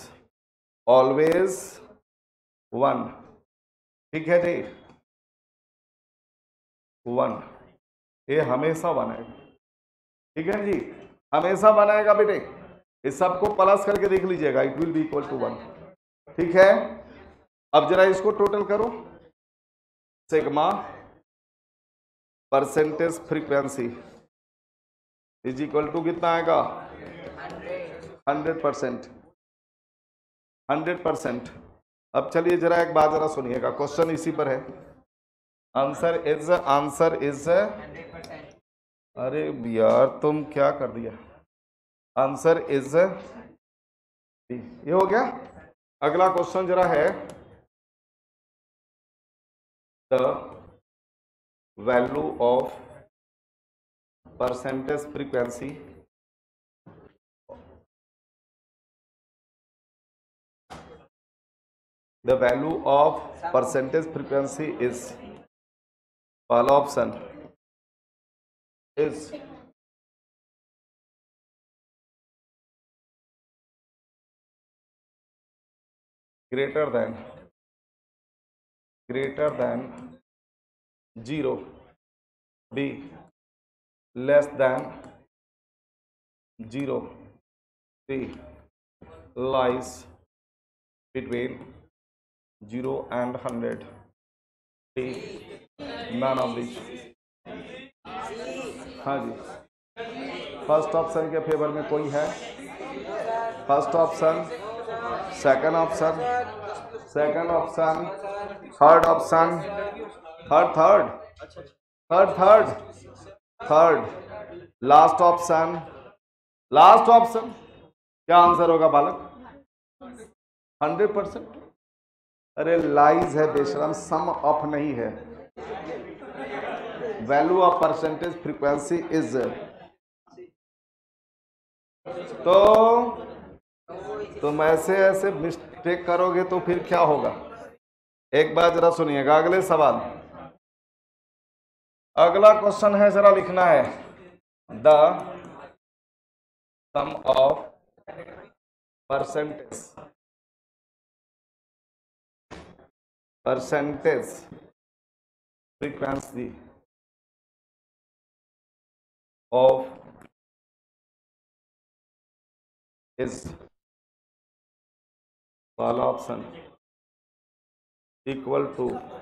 1। ठीक है जी, 1, ये हमेशा 1 आएगा। ठीक है जी, हमेशा 1 आएगा बेटे। इस सबको प्लस करके देख लीजिएगा, it will be equal to 1। ठीक है, अब जरा इसको टोटल करो। Sigma percentage frequency is equal to कितना आएगा? 100%। 100%। अब चलिए जरा एक बात जरा सुनिएगा, क्वेश्चन इसी पर है। आंसर इज अरे यार तुम क्या कर दिया? आंसर इज ये हो गया। अगला क्वेश्चन जरा है, the value of percentage frequency the value of percentage frequency is, पहला option is greater than 0, B less than 0, C lies between 0 and 100, D none of this. हाँ जी, फर्स्ट ऑप्शन के फेवर में कोई है? First option, second option, second option, third option, third, last option, last option. क्या answer होगा बालक? 100%। अरे लाइज है बेशरम, सम ऑफ नहीं है। Value of percentage frequency is, तो तुम ऐसे ऐसे मिस्टेक करोगे तो फिर क्या होगा? एक बार जरा सुनिएगा अगले सवाल। अगला क्वेश्चन है, जरा लिखना है, the sum of percentage frequency of is वाला option equal to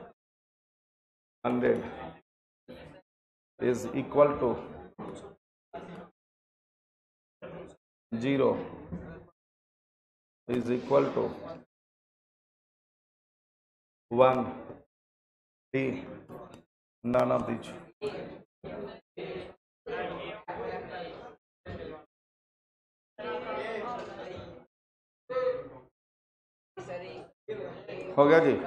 100 is equal to 0 is equal to 1, D none of this. हो गया जी?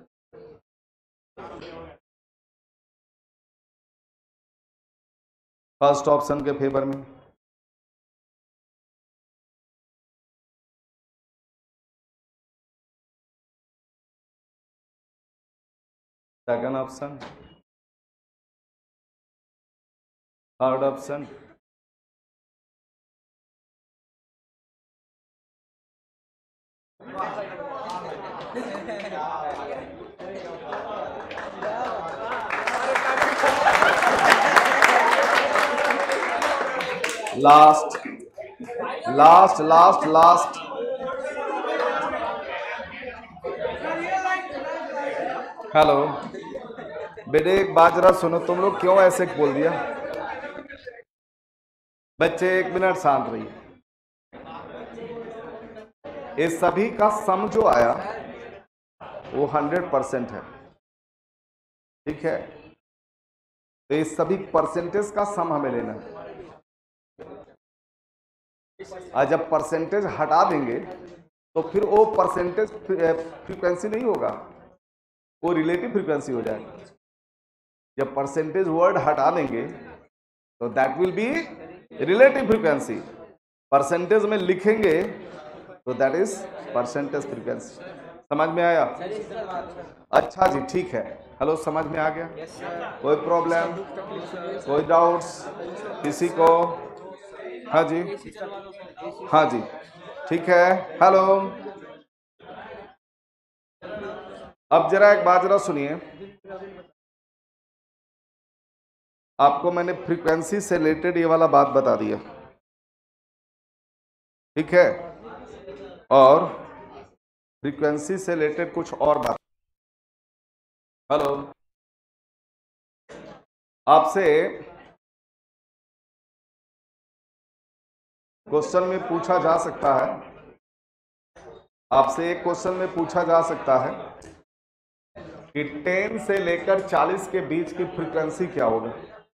फर्स्ट ऑप्शन के फेवर में, second option, third option, last last last last. Hello बेटे, एक बात जरा सुनो, तुम लोग क्यों ऐसे बोल दिया? बच्चे 1 मिनट शांत रहिए। ये सभी का सम जो आया वो 100% है, ठीक है? तो ये सभी परसेंटेज का सम हमें लेना है। और जब परसेंटेज हटा देंगे तो फिर वो परसेंटेज फ्रीक्वेंसी नहीं होगा, वो रिलेटिव फ्रीक्वेंसी हो जाएगा। जब परसेंटेज वर्ड हटा देंगे तो that will be relative frequency. Percentage में लिखेंगे तो दैट इज परसेंटेज फ्रीक्वेंसी। समझ में आया? अच्छा जी, ठीक है। हेलो, समझ में आ गया? कोई प्रॉब्लम, कोई डाउट्स किसी को? हाँ जी, हाँ जी, ठीक है। हेलो, अब जरा एक बात जरा सुनिए। आपको मैंने फ्रीक्वेंसी से रिलेटेड ये वाला बात बता दिया, ठीक है? और फ्रीक्वेंसी से रिलेटेड कुछ और बात। हेलो, आपसे क्वेश्चन में पूछा जा सकता है, आपसे एक क्वेश्चन में पूछा जा सकता है कि 10 से लेकर 40 के बीच की फ्रीक्वेंसी क्या होगी?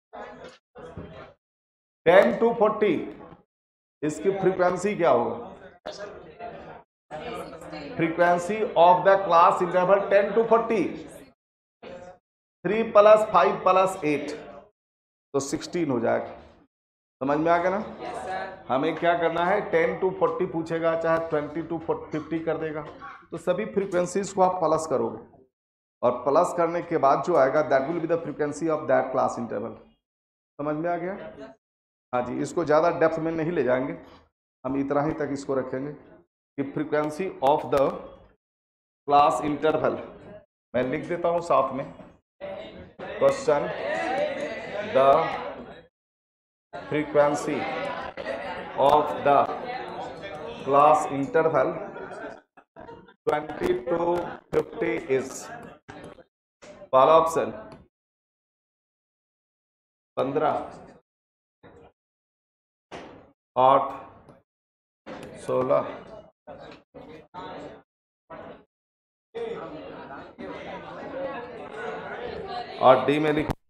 10 to 40 इसकी फ्रीक्वेंसी क्या होगा? Frequency of the class interval 10 to 40, 3 + 5 + 8 तो 16 हो जाएगा। समझ में आ गया ना? हमें क्या करना है, 10 to 40 पूछेगा, चाहे 20 to 50 कर देगा, तो सभी फ्रीक्वेंसीज को आप प्लस करोगे और प्लस करने के बाद जो आएगा that will be the frequency of that class interval. समझ में आ गया? हाँ जी, इसको ज़्यादा डेप्थ में नहीं ले जाएंगे, हम इतना ही तक इसको रखेंगे कि frequency of the class interval. मैं लिख देता हूँ साथ में question, the frequency of the class interval 20 to 50 is वाला ऑप्शन 15, 8, 16, 8 डी में लिखो।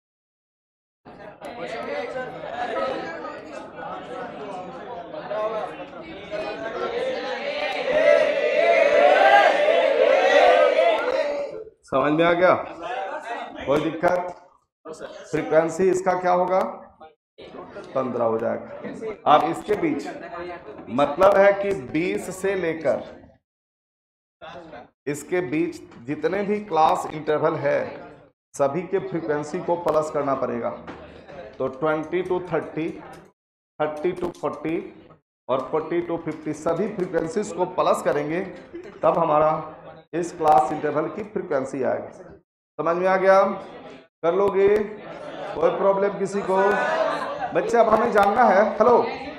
समझ में आ गया? कोई दिक्कत? फ्रीक्वेंसी इसका क्या होगा? 15 हो जाएगा। अब इसके बीच मतलब है कि 20 से लेकर इसके बीच जितने भी क्लास इंटरवल है सभी के फ्रीक्वेंसी को प्लस करना पड़ेगा। तो 20 to 30, 30 to 40 और 40 to 50 सभी फ्रीक्वेंसीज को प्लस करेंगे तब हमारा इस क्लास इंटरवल की फ्रीक्वेंसी आएगी। समझ में आ गया? कर लोगे? कोई प्रॉब्लम किसी को? बच्चे अब हमें जानना है। हेलो,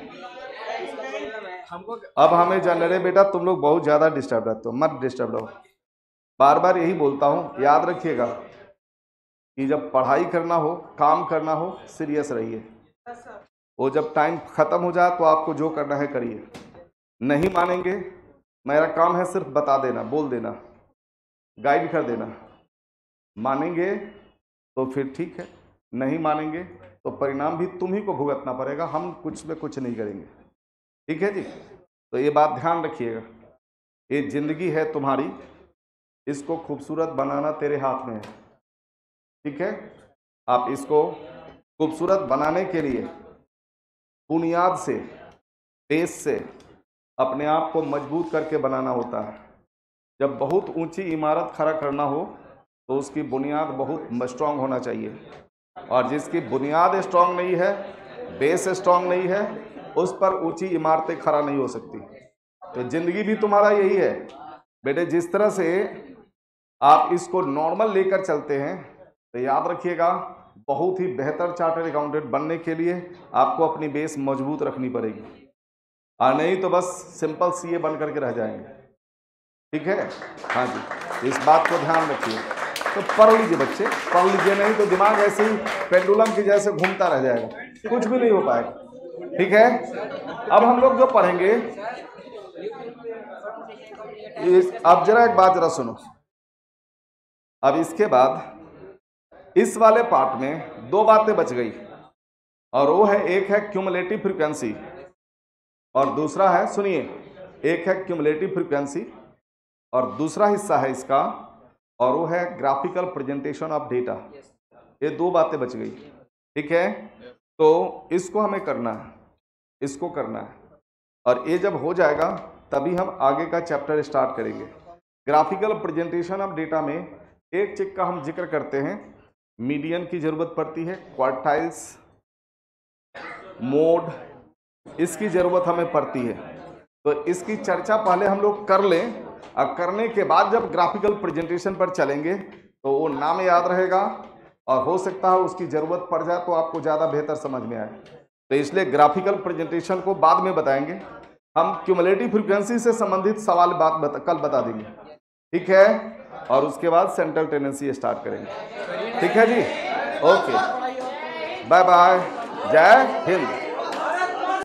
अब हमें जानना है बेटा, तुम लोग बहुत ज्यादा डिस्टर्ब रहते हो, मत डिस्टर्ब रहो। बार बार यही बोलता हूं, याद रखिएगा कि जब पढ़ाई करना हो, काम करना हो, सीरियस रहिए। वो जब टाइम खत्म हो जाए तो आपको जो करना है करिए। नहीं मानेंगे, मेरा काम है सिर्फ बता देना, बोल देना, गाइड कर देना। मानेंगे तो फिर ठीक है, नहीं मानेंगे तो परिणाम भी तुम ही को भुगतना पड़ेगा, हम कुछ में कुछ नहीं करेंगे। ठीक है जी? तो ये बात ध्यान रखिएगा, ये जिंदगी है तुम्हारी, इसको खूबसूरत बनाना तेरे हाथ में है। ठीक है? आप इसको खूबसूरत बनाने के लिए बुनियाद से, बेस से अपने आप को मजबूत करके बनाना होता है। जब बहुत ऊंची इमारत खड़ा करना हो तो उसकी बुनियाद बहुत स्ट्रांग होना चाहिए, और जिसकी बुनियाद स्ट्रांग नहीं है, बेस स्ट्रांग नहीं है, उस पर ऊंची इमारतें खड़ा नहीं हो सकती। तो जिंदगी भी तुम्हारा यही है बेटे। जिस तरह से आप इसको नॉर्मल लेकर चलते हैं तो याद रखिएगा, बहुत ही बेहतर चार्टर्ड अकाउंटेंट बनने के लिए आपको अपनी बेस मजबूत रखनी पड़ेगी, और नहीं तो बस सिंपल सीए बन करके रह जाएंगे। ठीक है? हाँ जी, इस बात को ध्यान रखिए। तो पढ़ लीजिए बच्चे, पढ़ लीजिए, नहीं तो दिमाग ऐसे ही पेंडुलम की जैसे घूमता रह जाएगा, कुछ भी नहीं हो पाएगा। ठीक है? अब हम लोग जो पढ़ेंगे, अब जरा एक बात जरा सुनो। अब इसके बाद इस वाले पार्ट में दो बातें बच गई, और वो है, एक है क्यूमुलेटिव फ्रीक्वेंसी और दूसरा है, सुनिए, एक है क्यूमुलेटिव फ्रीक्वेंसी और दूसरा हिस्सा है इसका, और वो है ग्राफिकल प्रेजेंटेशन ऑफ डेटा। ये दो बातें बच गई। ठीक है? तो इसको हमें करना है, इसको करना है, और ये जब हो जाएगा तभी हम आगे का चैप्टर स्टार्ट करेंगे। ग्राफिकल प्रेजेंटेशन ऑफ डेटा में एक चीज का हम जिक्र करते हैं, मीडियन की जरूरत पड़ती है, क्वार्टाइल्स, मोड, इसकी जरूरत हमें पड़ती है। तो इसकी चर्चा पहले हम लोग कर लें, और करने के बाद जब ग्राफिकल प्रेजेंटेशन पर चलेंगे तो वो नाम याद रहेगा, और हो सकता है उसकी जरूरत पड़ जाए तो आपको ज़्यादा बेहतर समझ में आए। तो इसलिए ग्राफिकल प्रेजेंटेशन को बाद में बताएंगे, हम क्यूमुलेटिव फ्रीक्वेंसी से संबंधित सवाल कल बता देंगे। ठीक है? और उसके बाद सेंट्रल टेंडेंसी स्टार्ट करेंगे। ठीक है जी? ओके, बाय बाय, जय हिंद।